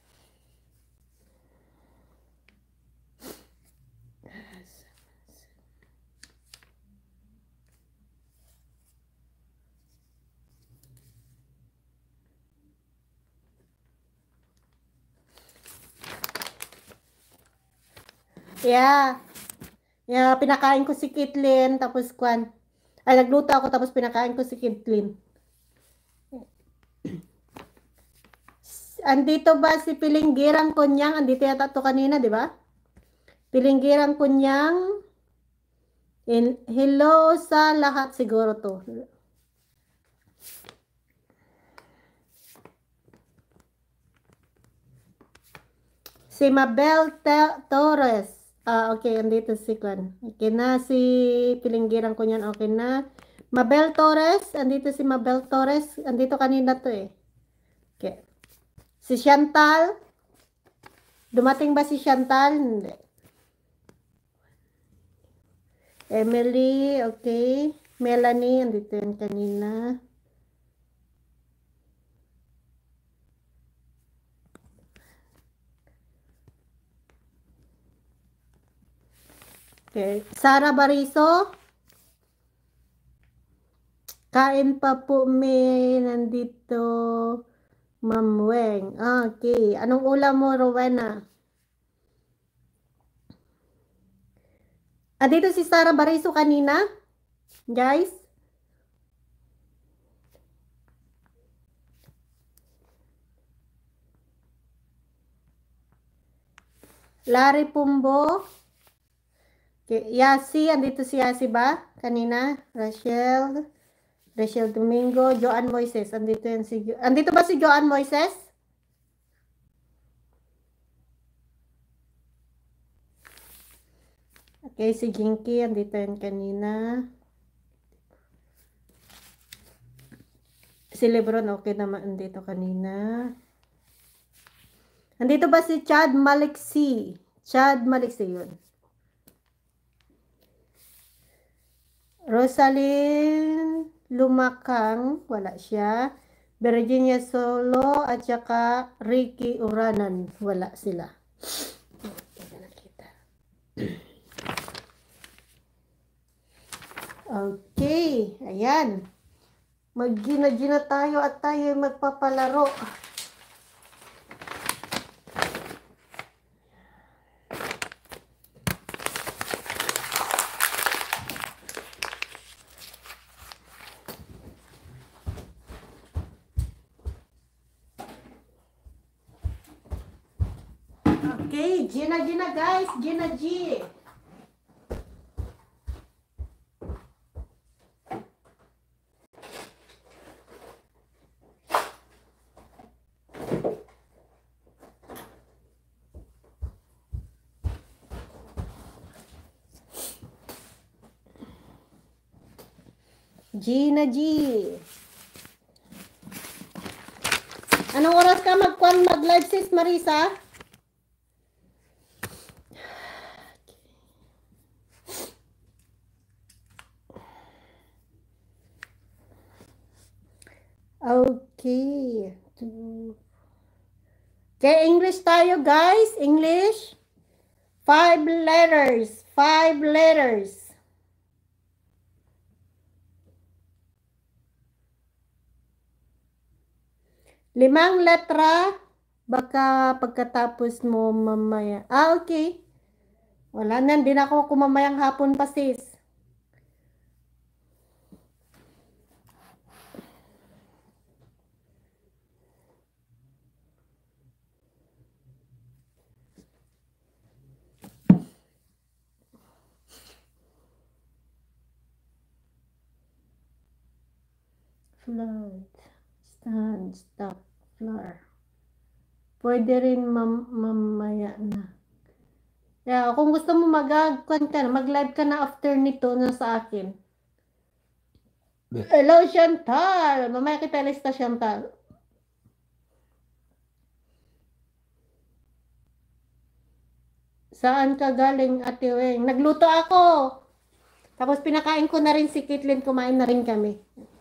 Yeah. Yeah, pinakain ko si Kitlin, tapos kwan. Ay, nagluto ako, tapos pinakain ko si Kitlin. Andito ba si Pilinggirang Kunyang? Andito yata ito kanina, di ba? Pilinggirang Kunyang. In, hello sa lahat siguro to. Si Mabel Torres. Ah, okay, andito si Kwan. Okay na, si Pilinggirang Kunyang, okay na. Mabel Torres, andito si Mabel Torres. Andito kanina to eh. Okay. Si Chantal. Dumating ba si Chantal? Hindi. Emily, okay. Melanie, andito yan kanina. Okay. Sara Bariso. Kain pa po may nandito. Ma'am Weng. Okay. Anong ulam mo, Rowena? Andito si Sara Bariso kanina. Guys. Larry Pumbo. Okay. Yasi. Andito si Yasi ba? Kanina. Rachel. Rachel Domingo. Joan Moises. Andito yan si jo Andito ba si Joan Moises? Okay. Si Jinky. Andito yan kanina. Si Lebron. Okay naman. Andito kanina. Andito ba si Chad Maliksi? Chad Maliksi yun. Rosalind Lumakang, wala siya. Virginia Solo at saka Ricky Uranan, wala sila. Okay, ayan. Mag-gina-gina tayo at tayo magpapalaro. Okay, Gina Gina guys, Gina G. Gina G. Anong oras ka magkwan mag-live sis Marisa? Okay. Okay, English tayo guys. English. Five letters. Five letters. Limang letra. Baka pagkatapos mo mamaya. Ah, okay. Wala na. Hindi na ako kumamayang hapon pa sis. Float. Stand. Stop. Floor. Pwede rin mam mamaya na. Yeah, kung gusto mo mag-live ka na, mag-live ka na after nito na sa akin. Hello, Chantal! Mamaya kita lista, Chantal. Saan ka galing, Ate Weng? Nagluto ako! Tapos pinakain ko na rin si Caitlin, kumain na rin kami.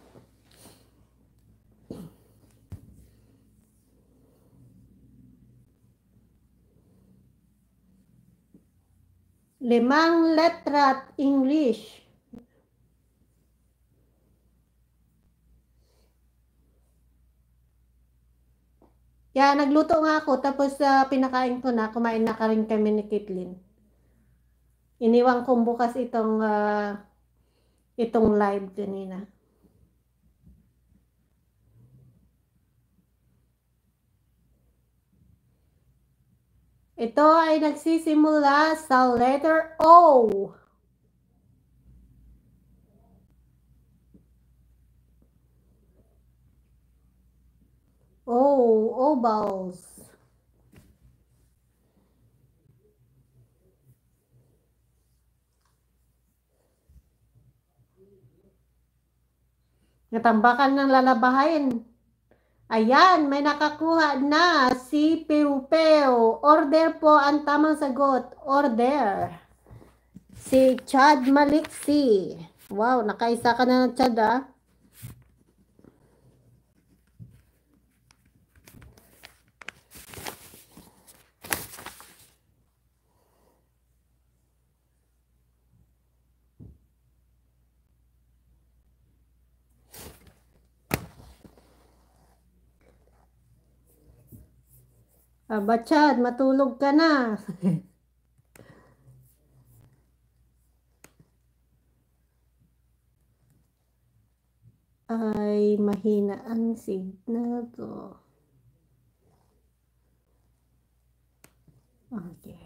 Limang letra English. Kaya nagluto nga ako, tapos uh, pinakain ko na, kumain na ka rin kami ni Caitlin. Iniwang kong bukas itong uh, itong live kanina. Ito ay nagsisimula sa letter O. O, ovals. Natambakan ng lalabahin. Ayan, may nakakuha na si Peu-Peu. Order po ang tamang sagot. Order. Si Chad Maliksi. Wow, nakaisa ka na ng Chad ah. Aba, Chad, matulog ka na. Ay, mahina ang signal ko. Okay.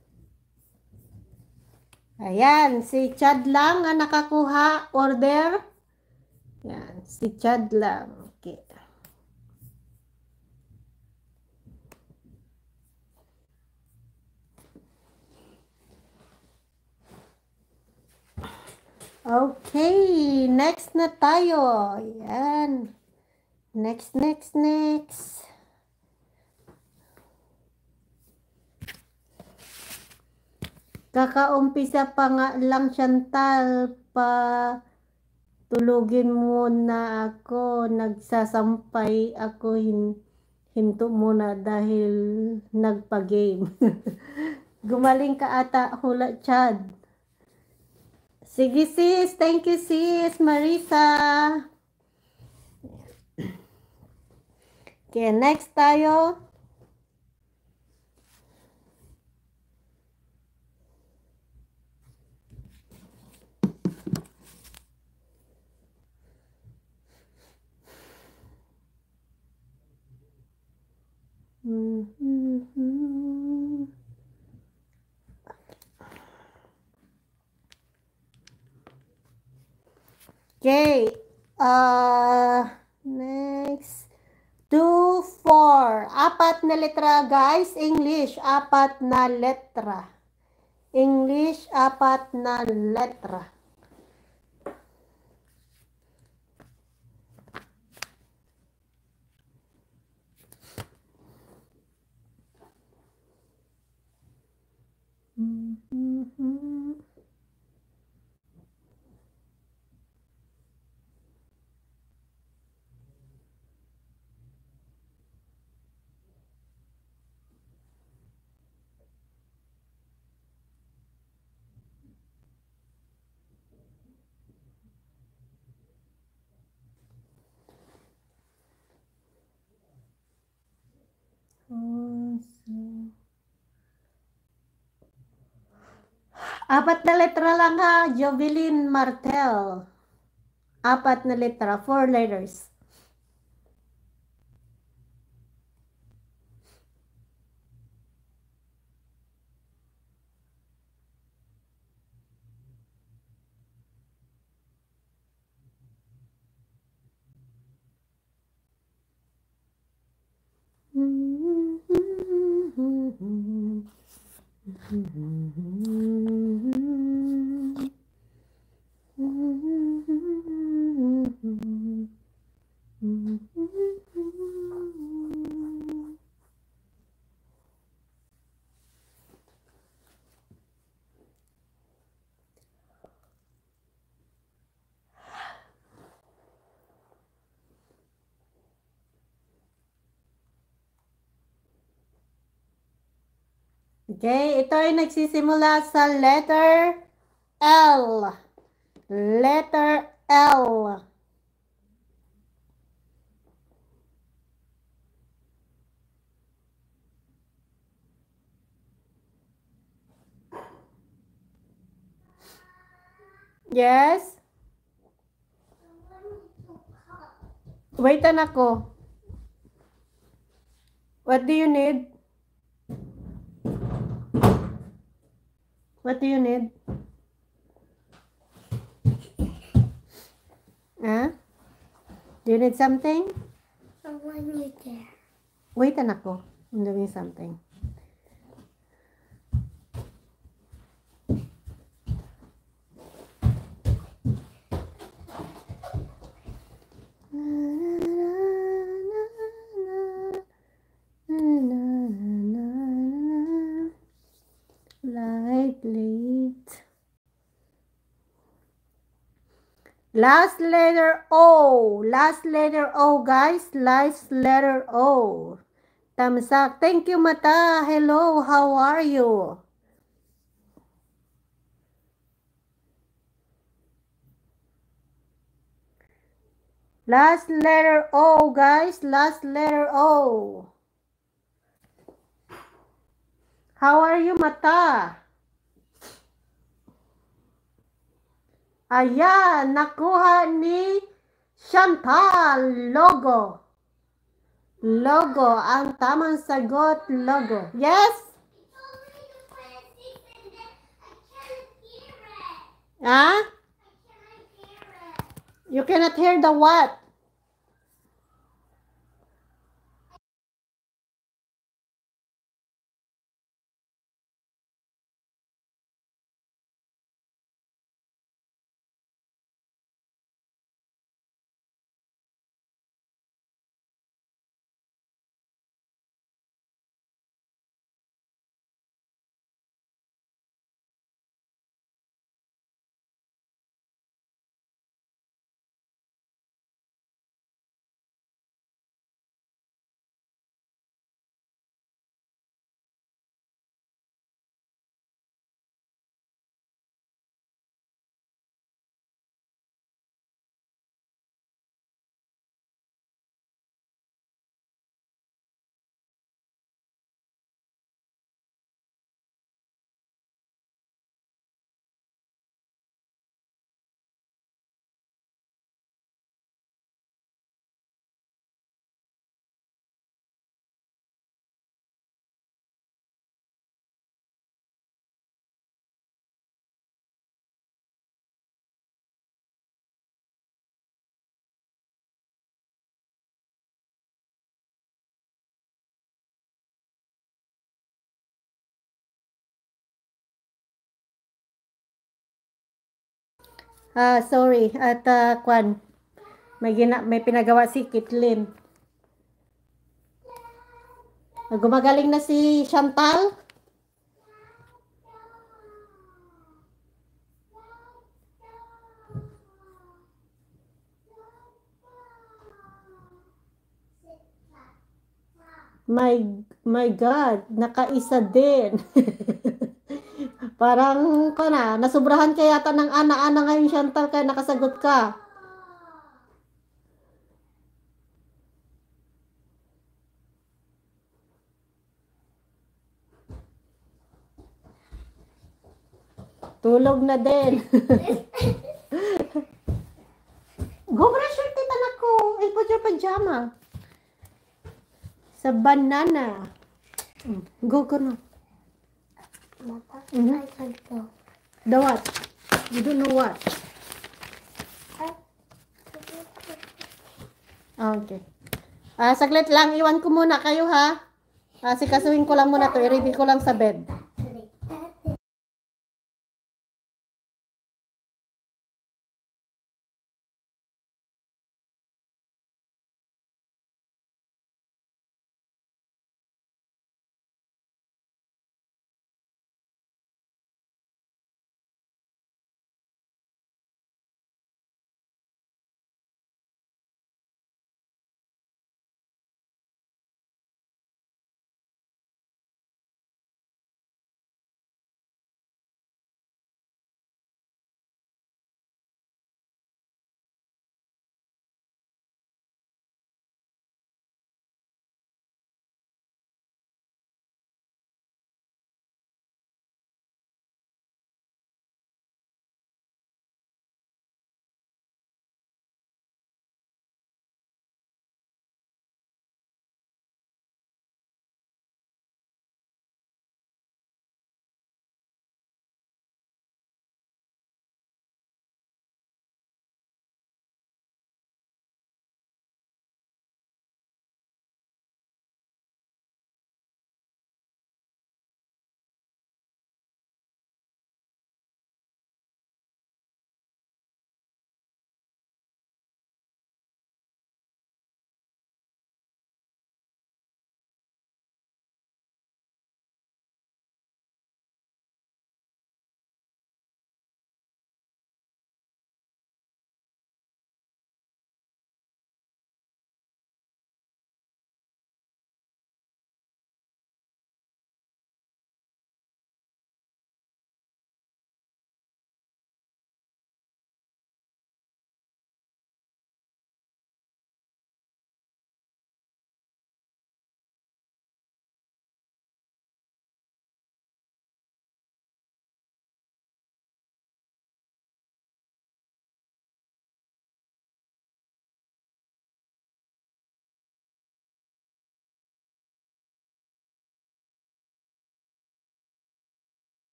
Ayan, si Chad lang ang nakakuha. Order. Ayan, si Chad lang. Okay. Okay, next na tayo. Ayan. Next, next, next. Kakaumpisa pa nga lang, Chantal, pa tulugin mo na ako. Nagsasampay ako, hin hinto muna dahil nagpa-game. Gumaling ka ata, hula, Chad. Sige sis, thank you sis, Marisa. Okay, next tayo. Mm-hmm. six, two, four. Apat na letra, guys. English, apat na letra. English, apat na letra. Mm-hmm. Apat na letra lang ha, Jovelyn Martel. Apat na letra, four letters. Okay, ito ay nagsisimula sa letter L. Letter L. Yes? Wait na ako. What do you need? What do you need? Huh? Do you need something? I want you there. Wait na ako. I'm doing something. Light, late. Last letter O. Last letter O, guys. Last letter O. Tamsak. Thank you, Mata. Hello, how are you? Last letter O, guys. Last letter O. How are you, Mata? Ayan, nakuha ni Chantal. Logo. Logo. Ang tamang sagot, logo. Yes? Huh? You cannot hear the what? Ah, sorry. At ah, kwan, may gina may pinagawa si Kitlin. Ah, Gumagaling na si Chantal. My my God, nakaisa din. Parang ko na, nasubrahan ka yata ng ana-ana ngayon, Chantal, kaya nakasagot ka. Tulog na din. Go brush your teeth, anak ko. And put your pajama. Sa banana. Mm, Go, go na. Mama, Mhm. I can't go. The what? You don't know what? Ah, okay. Ah, saglit lang. Iwan ko muna kayo, ha? Ah, sikasuhin ko lang muna to. I-ready ko lang sa bed.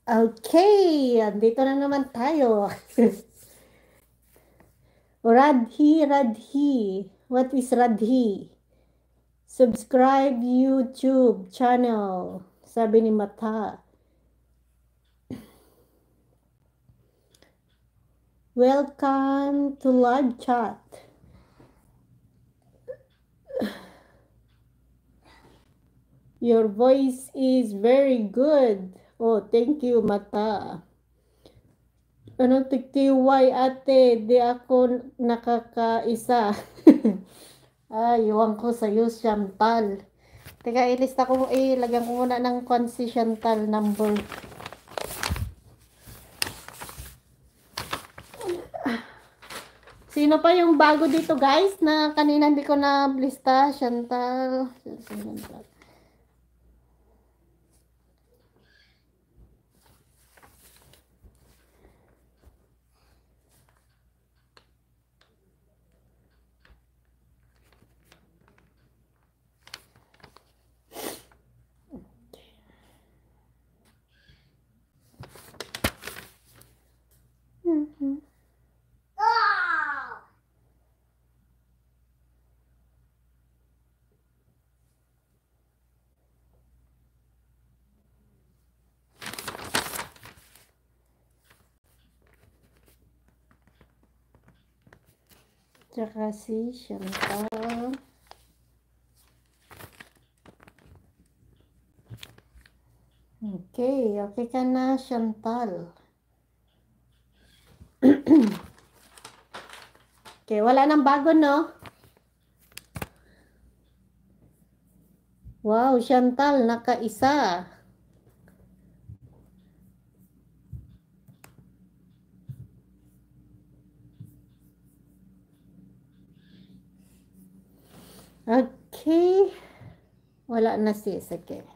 Okay, andito na naman tayo. Radhi, Radhi. What is Radhi? Subscribe YouTube channel. Sabi ni Mata. Welcome to live chat. Your voice is very good. Oh, thank you, Mata. Anong tigtiway, ate? Di ako nakakaisa. Ay, iwan ko sa'yo, Chantal. Teka, ilista ko, eh, lagyan ko muna ng kwan si Chantal number. Sino pa yung bago dito, guys, na kanina hindi ko na lista? Chantal. Chantal. Mm-hmm. Tsaka si Chantal. Okay, okay ka na, Chantal. Okay, wala nang bago, no? Wow, Chantal, nakaisa. Okay. Wala na sis, okay.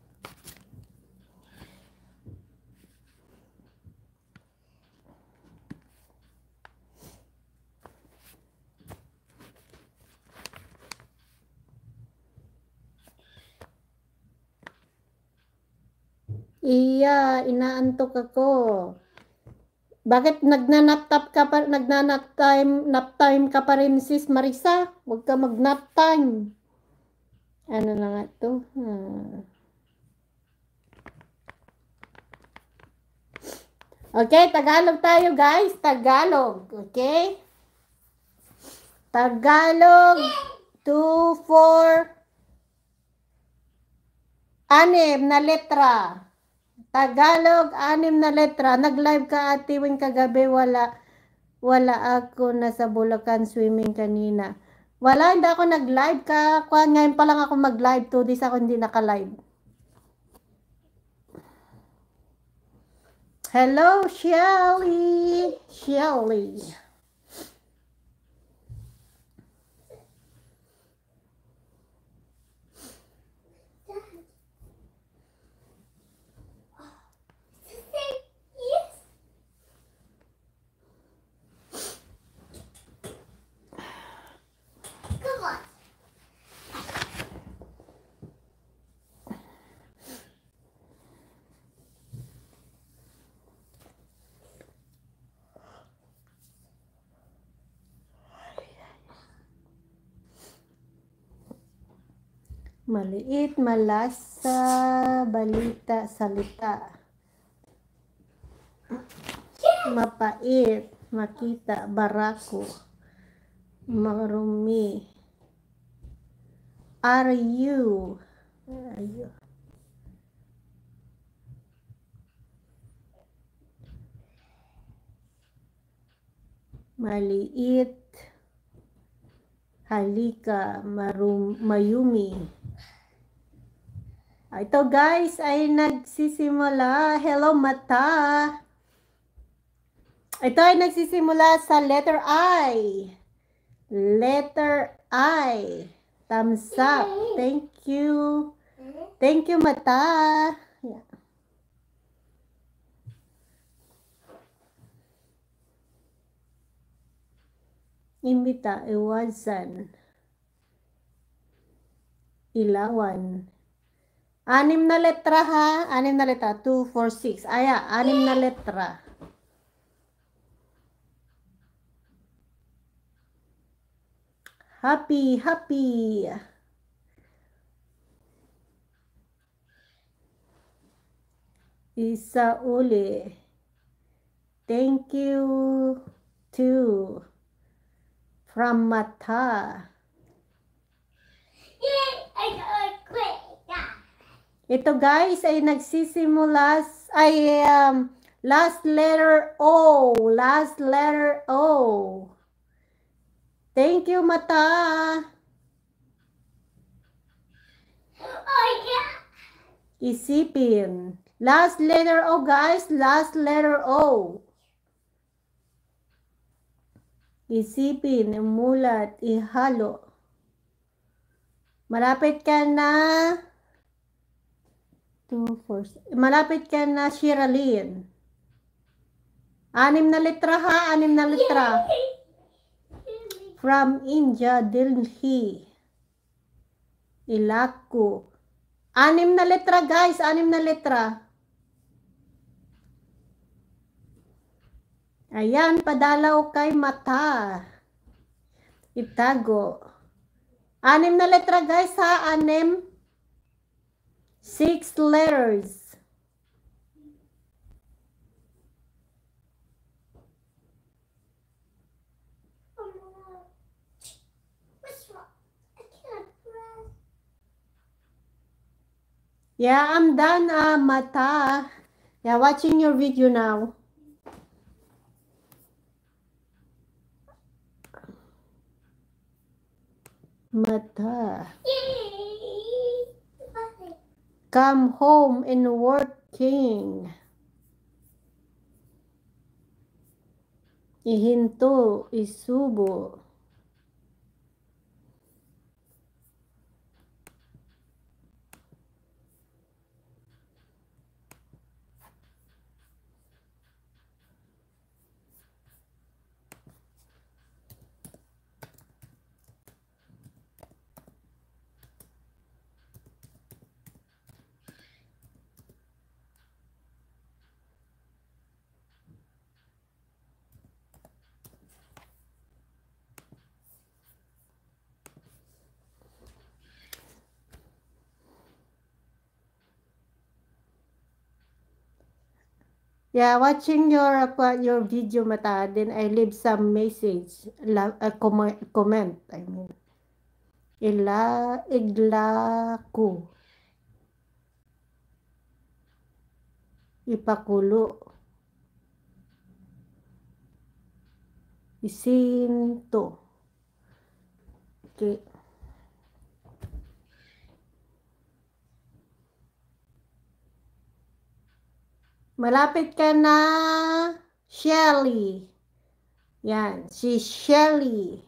Iya, inaantok ako. Bakit nagnanap ka pa, nagnanap time, nap time ka pa rin, sis Marisa? Huwag ka mag-nap time. Ano na nga to? Hmm. Okay, Tagalog tayo, guys. Tagalog, okay? Tagalog, two, four, anim na letra. Tagalog, anim na letra. Nag-live ka ate wing kagabi, wala wala ako nasa Bulacan swimming kanina. Wala, hindi ako nag-live ka. Kuan, ngayon pa lang ako mag-live. Two days ako hindi naka-live. Hello, Shelly. Shelly. Maliit, malasa, balita, salita. Mapait, makita, barako, marumi. Are you? Are you? Maliit, halika, marum, mayumi. Ito guys ay nagsisimula. Hello Mata. Ito ay nagsisimula sa letter I. Letter I. Thumbs up. Thank you. Thank you Mata. Yeah. Imbita, iwasan. Ilawan. Anim na letra ha. Anim na letra. two, four, six. Aya, anim na letra. Happy, happy. Isa uli. Thank you too. From Mata. Ito guys ay nagsisimula ay um, last letter O. Last letter O. Thank you, Mata. Oh, yeah. Isipin. Last letter O, guys. Last letter O. Isipin, imulat, ihalo. Malapit ka na. Two, four, malapit ka na, Sherilyn. Anim na letra ha. Anim na letra. From India, Delhi. Ilaku. Anim na letra, guys. Anim na letra. Ayan, padalaw kay Mata. Itago. Anim na letra, guys, ha? Anim. Six letters. Yeah, I'm done, uh, Mata. Yeah, watching your video now. Mata. Come home and working. Ihinto, isubo. Yeah, watching your uh, your video, Mata, then I leave some message, la, uh, comment, comment, I mean. Ila, iglaku. Ipakulo. Isinto. Okay. Malapit ka na, Shelly. Yan, si Shelly.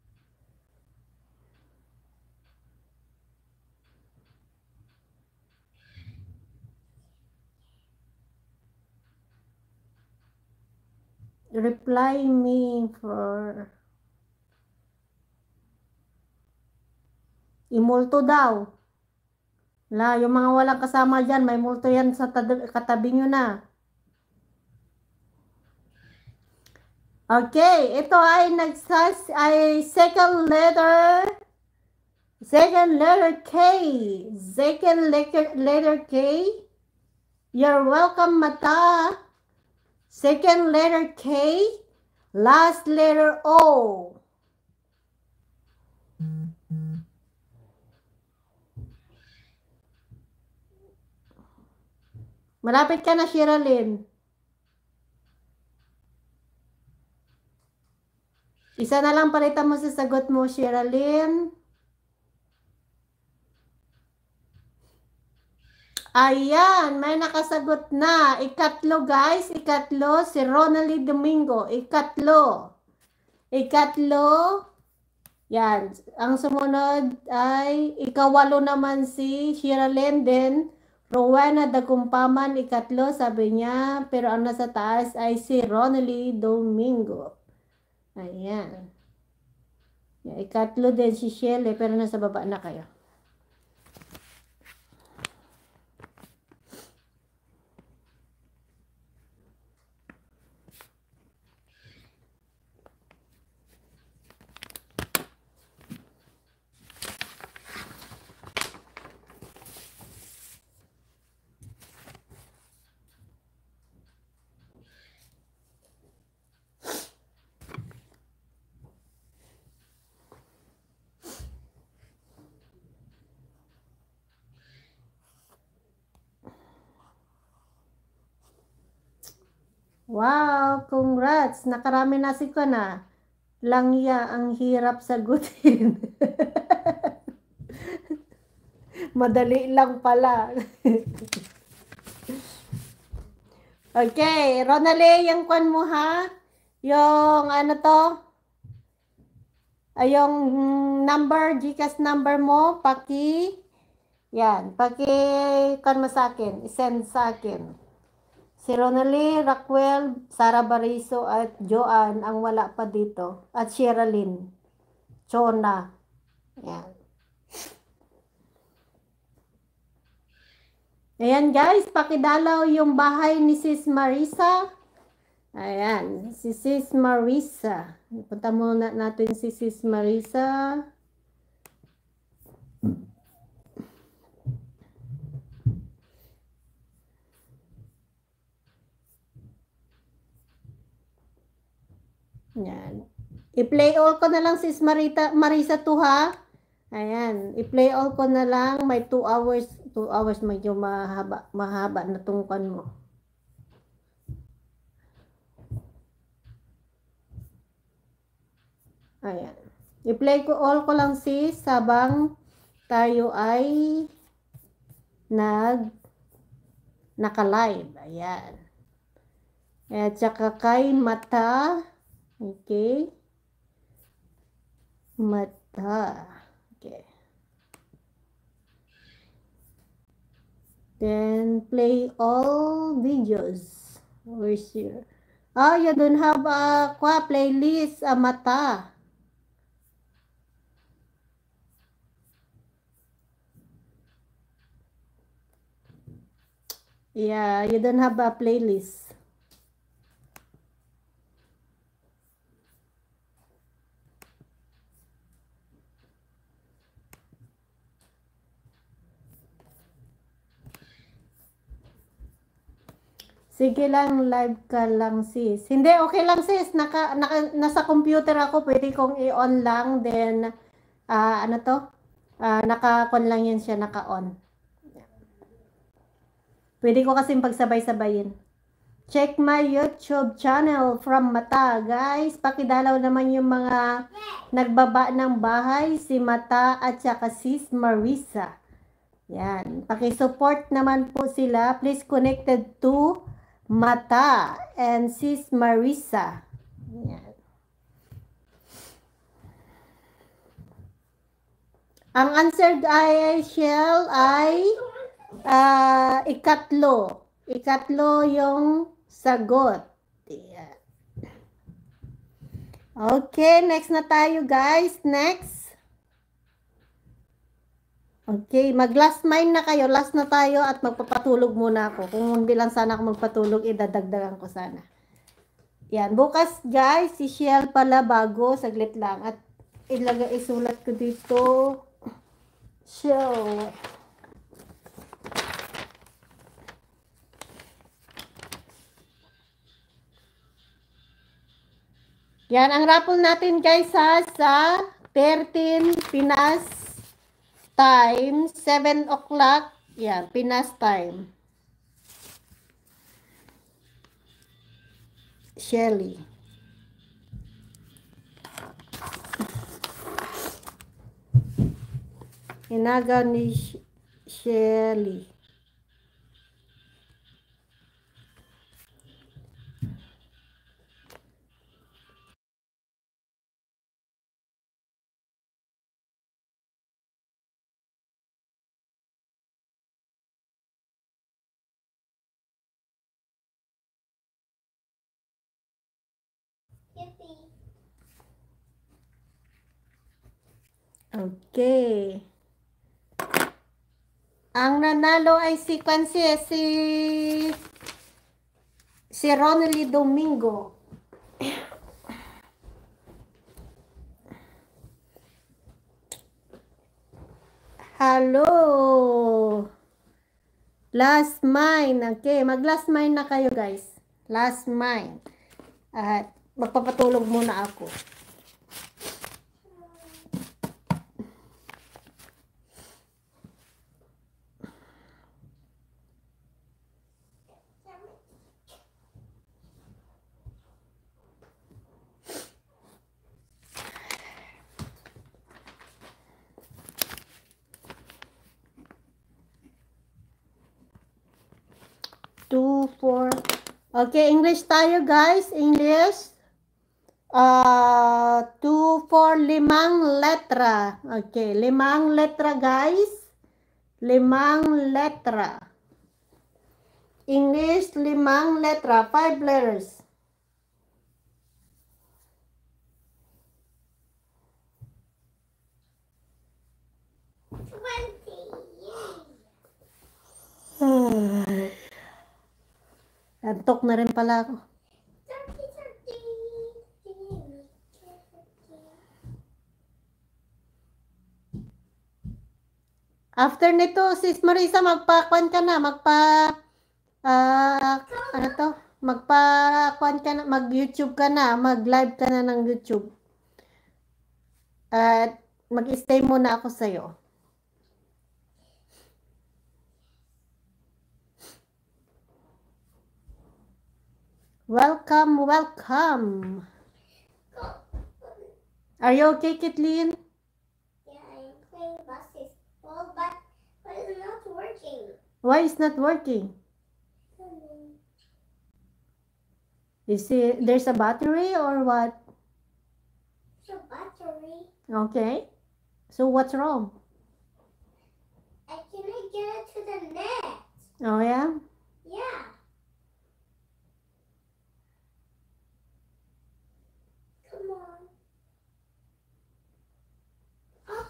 Reply me for imulto daw. La, yung mga walang kasama dyan, may multo yan sa katabi nyo na. Okay, ito ay nagsas ay second letter. Second letter K. Second letter, letter K. You're welcome, Mata. Second letter K. Last letter O. Malapit ka na, Sherilyn. Isa na lang palitan mo sa sagot mo, Sherilyn. Ayan, may nakasagot na. Ikatlo, guys. Ikatlo, si Ronaldie Domingo. Ikatlo. Ikatlo. Yan. Ang sumunod ay ikawalo naman si Sherilyn. Then, Rowena Dagumpaman, ikatlo, sabi niya. Pero ang nasa taas ay si Ronaldie Domingo. Ayan. Yan, ikatlo din si Shelly, pero nasa baba na kayo. Wow, congrats. Nakarami na si ka na. Langya, ang hirap sagutin. Madali lang pala. Okay, Ronale, yung kwan mo ha? Yung ano to? Ay, yung number, GCash number mo, paki, yan, paki, kan mo sa akin, isend sa akin. Si Ronaldie, Raquel, Sara Bariso, at Joanne ang wala pa dito. At Sherilyn, Chona. Yan. Ayan guys, pakidalaw yung bahay ni Sis Marisa. Ayan, si Sis Marisa. Punta muna natin si Sis Marisa. Yan. I-play all ko na lang sis Marita, Marisa to ha. Ayan. I-play all ko na lang. May two hours. two hours medyo mahaba. Mahaba na tungkan mo. Ayan. I-play ko all ko lang sis sabang tayo ay nag naka-live. Ayan. At saka kay Mata. Okay. Mata. Okay. Then play all videos. Where's your... Oh, you don't have a kwa playlist, a Mata. Yeah, you don't have a playlist. Sige lang, live ka lang sis. Hindi, okay lang sis. Naka, naka, nasa computer ako, pwede kong i-on lang. Then, uh, ano to? Uh, naka-on lang yan siya, naka-on. Pwede ko kasing pagsabay-sabayin. Check my YouTube channel from Mata, guys. Pakidalaw naman yung mga nagbaba ng bahay, si Mata at saka sis Marisa. Yan. Pakisupport naman po sila. Please connected to Mata and sis Marisa. Yan. Ang answered ay shell ay uh, ikatlo. Ikatlo yung sagot. Yan. Okay, next na tayo guys. Next. Okay, mag-last mine na kayo. Last na tayo at magpapatulog muna ako. Kung bilang sana ako magpatulog, idadagdagan ko sana. Yan, bukas guys, si Shell pala bago. Saglit lang. At ilagay, isulat ko dito. Shell. Yan, ang raffle natin guys ha, sa thirteen Pinas time, seven o'clock, yan, Pinas time. Shelly. Inaga ni Shelly. Okay. Ang nanalo ay si Kansi, si si Ronaldie Domingo. Hello. Last mine. Okay, mag last mine na kayo guys. Last mine. At magpapatulog muna ako. Okay, English tayo guys. English. Uh, two, four, limang letra. Okay, limang letra guys. Limang letra. English, limang letra. Five letters. Twenty. Antok na rin pala ako. Thirty, thirty. After nito, sis Marisa, magpa-kwan ka na, magpa, ah, ano to? Magpa-kwan ka na, mag-YouTube ka na, mag-live ka na ng YouTube. At mag-stay muna ako sa'yo. Welcome, welcome. Are you okay, Kitlin? Yeah, I'm playing basketball, but but it's not working. Why is not working? Is it, there's a battery or what? It's a battery. Okay. So what's wrong? I cannot get it to the net. Oh yeah? Yeah. Come on. Oh.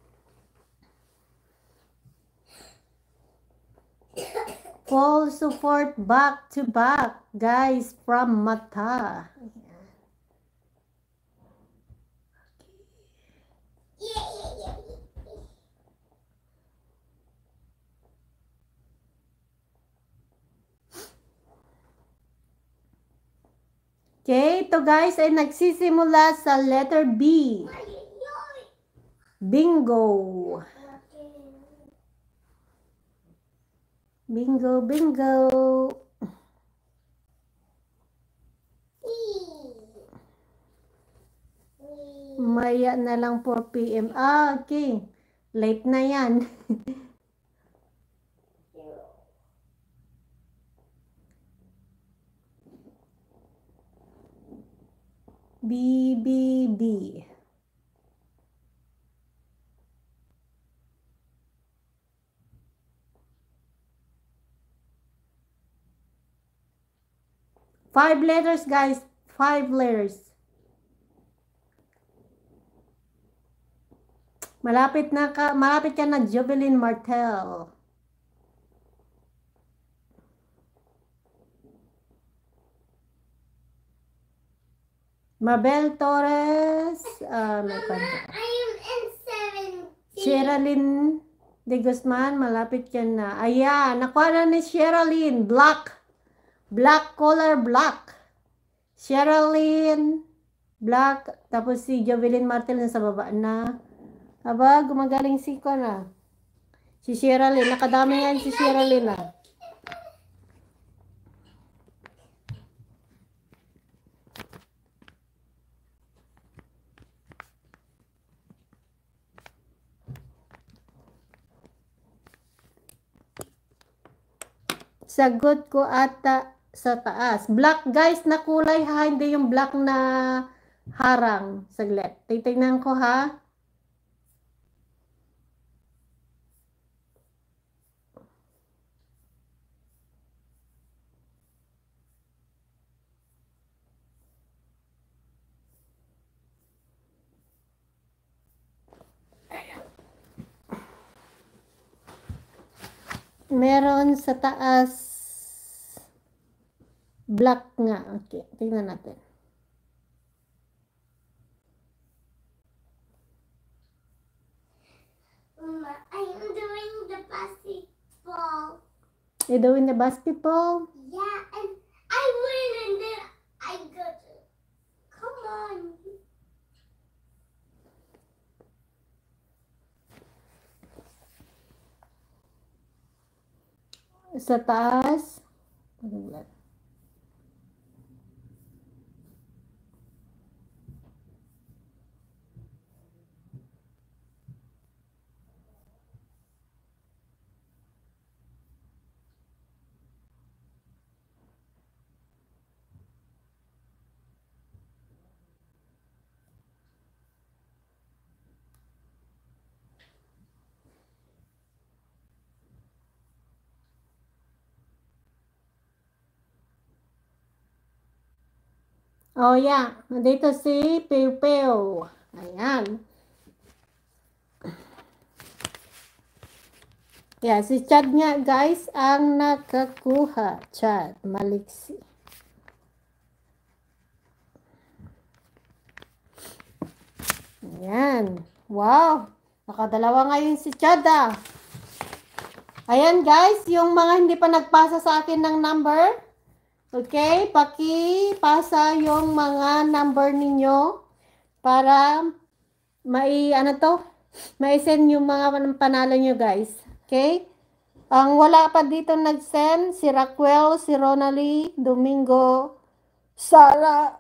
Full support back to back, guys, from Mata. Yeah, yeah, yeah, yeah. Okay, ito guys ay nagsisimula sa letter B. Ay, ay, ay. Bingo. Okay. Bingo, bingo. Maya na lang four p m Ah, okay. Late na yan. B, B, B. Five letters, guys. Five letters. Malapit na ka, malapit ka na, Jovelyn Martel. Mabel Torres. Uh, may Mama, I am in seventeen. Sherilyn de Guzman, malapit ka na. Ayan, nakuha na ni Sherilyn. Black. Black color, black. Sherilyn. Black. Tapos si Jovelyn Martel na sa baba na. Aba, gumagaling si ko na. Si Sherilyn. Nakadami yan si Sherilyn na. Sagot ko ata sa taas. Black guys na kulay ha, hindi yung black na harang. Saglit. Titignan ko ha. Meron sa taas black nga. Okay, tingnan natin. Mama, I am doing the basketball. You doing the basketball? Yeah, and I win and then I got it. Come on. Sa taas. Oh, yeah. Nandito si Pew Pew. Ayan. Yeah, si Chad nga, guys, ang nakakuha. Chad Maliksi. Ayan. Wow. Nakadalawa ngayon si Chad, ah. Ayan, guys, yung mga hindi pa nagpasa sa akin ng number. Okay, paki-pasa yung mga number ninyo para mai ano to, mai-send yung mga panalo nyo, guys. Okay? Ang wala pa dito nag-send, si Raquel, si Ronalie, Domingo, Sara,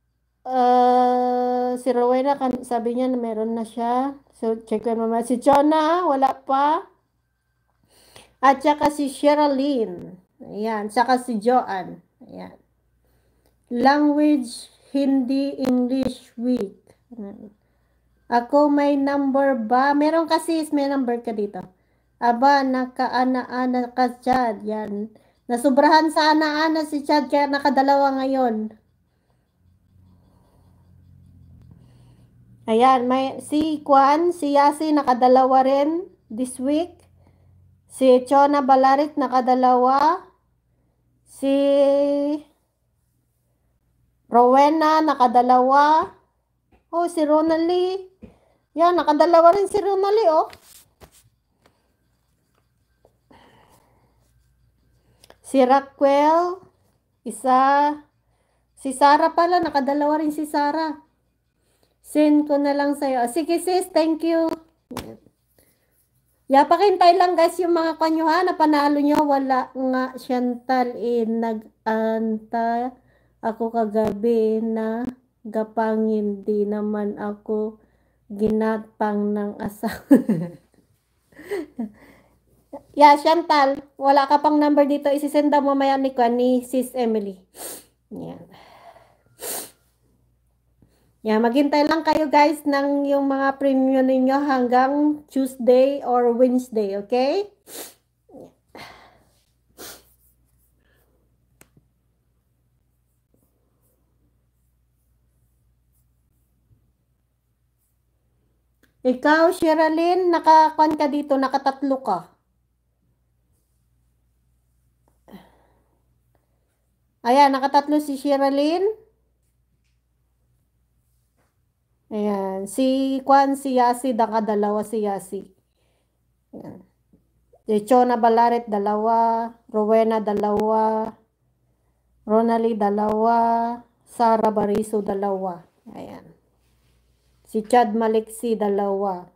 uh, si Rowena, sabi niya na meron na siya. So, check ko naman. Si Chona, wala pa. At saka si Sherilyn. Ayan. Saka si Joanne. Ayan. Language, Hindi, English, week. Ako may number ba? Meron kasi, may number ka dito. Aba, naka-ana-ana ka, Chad. Yan. Nasubrahan sa ana-ana si Chad, kaya nakadalawa ngayon. Ayan, may si Kwan, si Yasi nakadalawa rin this week. Si Chona Balarit nakadalawa. Si Rowena nakadalawa. Oh, si Ronalie. Yan, nakadalawa rin si Ronalie, oh. Si Raquel, isa. Si Sarah pala, nakadalawa rin si Sarah. Send ko na lang sa'yo. Sige sis, thank you. Ya, pakintay lang guys yung mga kanyo ha, na panalo nyo. Wala nga Chantal eh, nag-anta ako kagabi na gapangin. Di naman ako ginatpang ng asawa. Ya, Chantal, wala ka pang number dito. Isisenda mo mamaya ni, ni Sis Emily. Yan. Yeah, maghintay lang kayo guys ng yung mga premium ninyo hanggang Tuesday or Wednesday, okay? Ikaw, Sherilyn, nakakuan ka dito, nakatatlo ka. Ayan, nakatatlo si Sherilyn. Ayan, si Kwan, si Yasi, nakadalawa si Yasi. Ayan. Si Chona Balaret, dalawa. Rowena, dalawa. Ronalie, dalawa. Sara Bariso, dalawa. Ayan. Si Chad Maliksi, dalawa.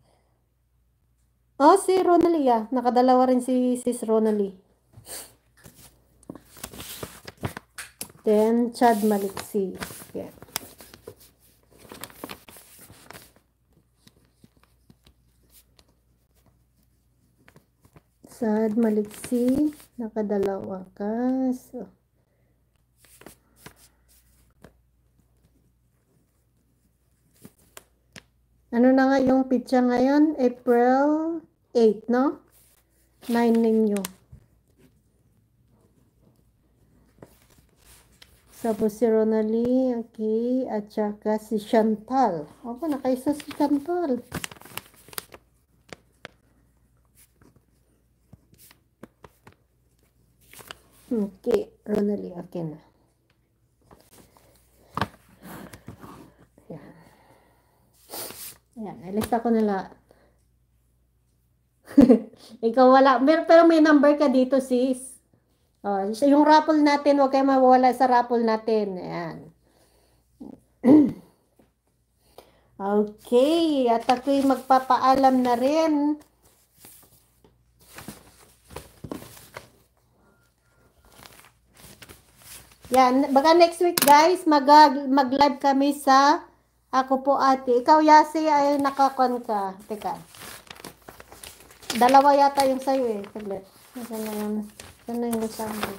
Oh, si Ronalie, ah. Nakadalawa rin si Sis Ronalie. Then, Chad Maliksi. Ayan. Sad Maliksi, nakadalawa ka. So, ano na nga yung pitsa ngayon? April eight, no? nine ninyo. Tapos si Ronalie, okay. At saka si Chantal. Opo, nakaisa si Chantal. Okay, Ronalie, okay na. Ayan. Ayan, ilista ko na lahat. Ikaw wala, pero may number ka dito, sis. Oh, yung raffle natin, huwag kayo mawala sa raffle natin. Ayan. Okay, at ako'y magpapaalam na rin. Yan, baka next week guys, mag, mag-live kami sa Ako Po Ate. Ikaw Yasi ay nakakon ka. Teka. Dalawa yata yung sa'yo eh. Saglit. Saan na yun? Saan na yung kasama?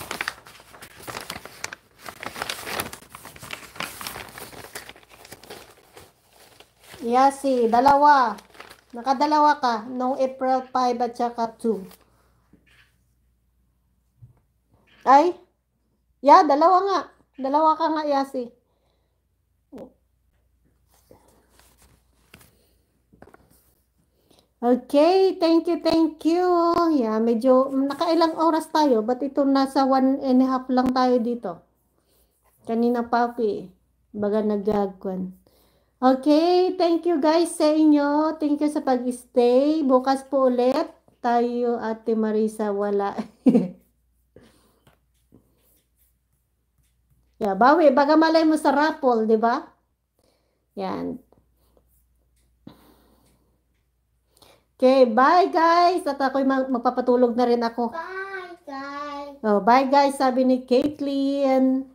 Yasi, dalawa. Nakadalawa ka. Noong April five at saka two. Ay? Yeah, dalawa nga. Dalawa ka nga, Yasi. Okay, thank you, thank you. Yeah, medyo nakailang oras tayo. Ba't ito nasa one and a half lang tayo dito? Kanina papi. Baga nag-gagwan. Okay, thank you guys sa inyo. Thank you sa pag-stay. Bukas po ulit. Tayo, Ate Marisa, wala. Yeah, bawi. Baga malay mo sa raffle, di ba? Yan. Okay, bye guys. At ako'y mag magpapatulog na rin ako. Bye, guys. Oh, bye guys, sabi ni Caitlyn.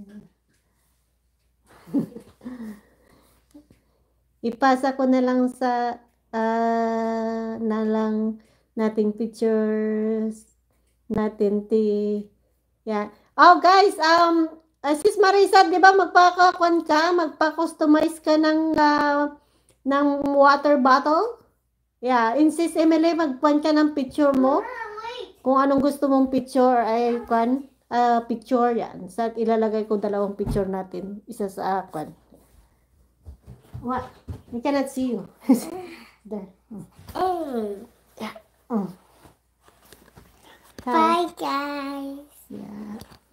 Ipasa ko na lang sa uh, na lang nating pictures natin ti. Yeah. Oh guys, um uh, sis Marisa, 'di ba magpaka-kon ka, magpa-customize ka ng uh, ng water bottle? Yeah, in sis Emily, magpan ka ng picture mo. Kung anong gusto mong picture ay kwan, uh, picture yan. Sa ilalagay ko dalawang picture natin, isa sa kwan. What? I cannot see you. There. Mm. Yeah. Mm. Hi. Bye, guys. Yeah.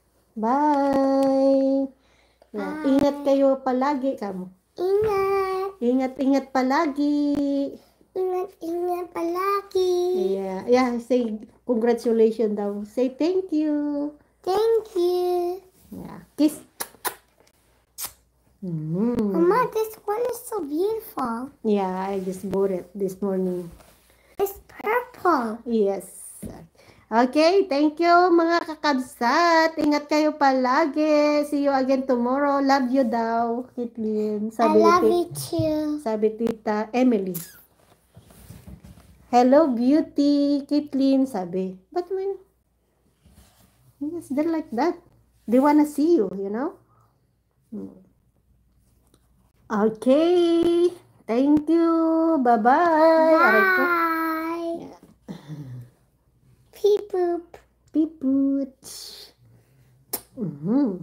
Bye. Yeah. Bye. Ingat kayo palagi, kamo. Ingat. Ingat-ingat palagi. Ingat-ingat palagi. Yeah. Yeah, say congratulations daw. Say thank you. Thank you. Yeah. Kiss. Mm. Mama, this one is so beautiful. Yeah, I just bought it this morning. It's purple. Yes. Okay, thank you mga kakabsat. Ingat kayo palagi. See you again tomorrow. Love you daw, Caitlyn. I Sabi love ni you too. Sabi tita Emily. Hello, beauty, Caitlyn. Sabi, but when, yes, they're like that. They wanna see you, you know? Hmm. Okay. Thank you. Bye-bye. Aray ko. Bye. Yeah. Peep boop. Beep boot. Mhm.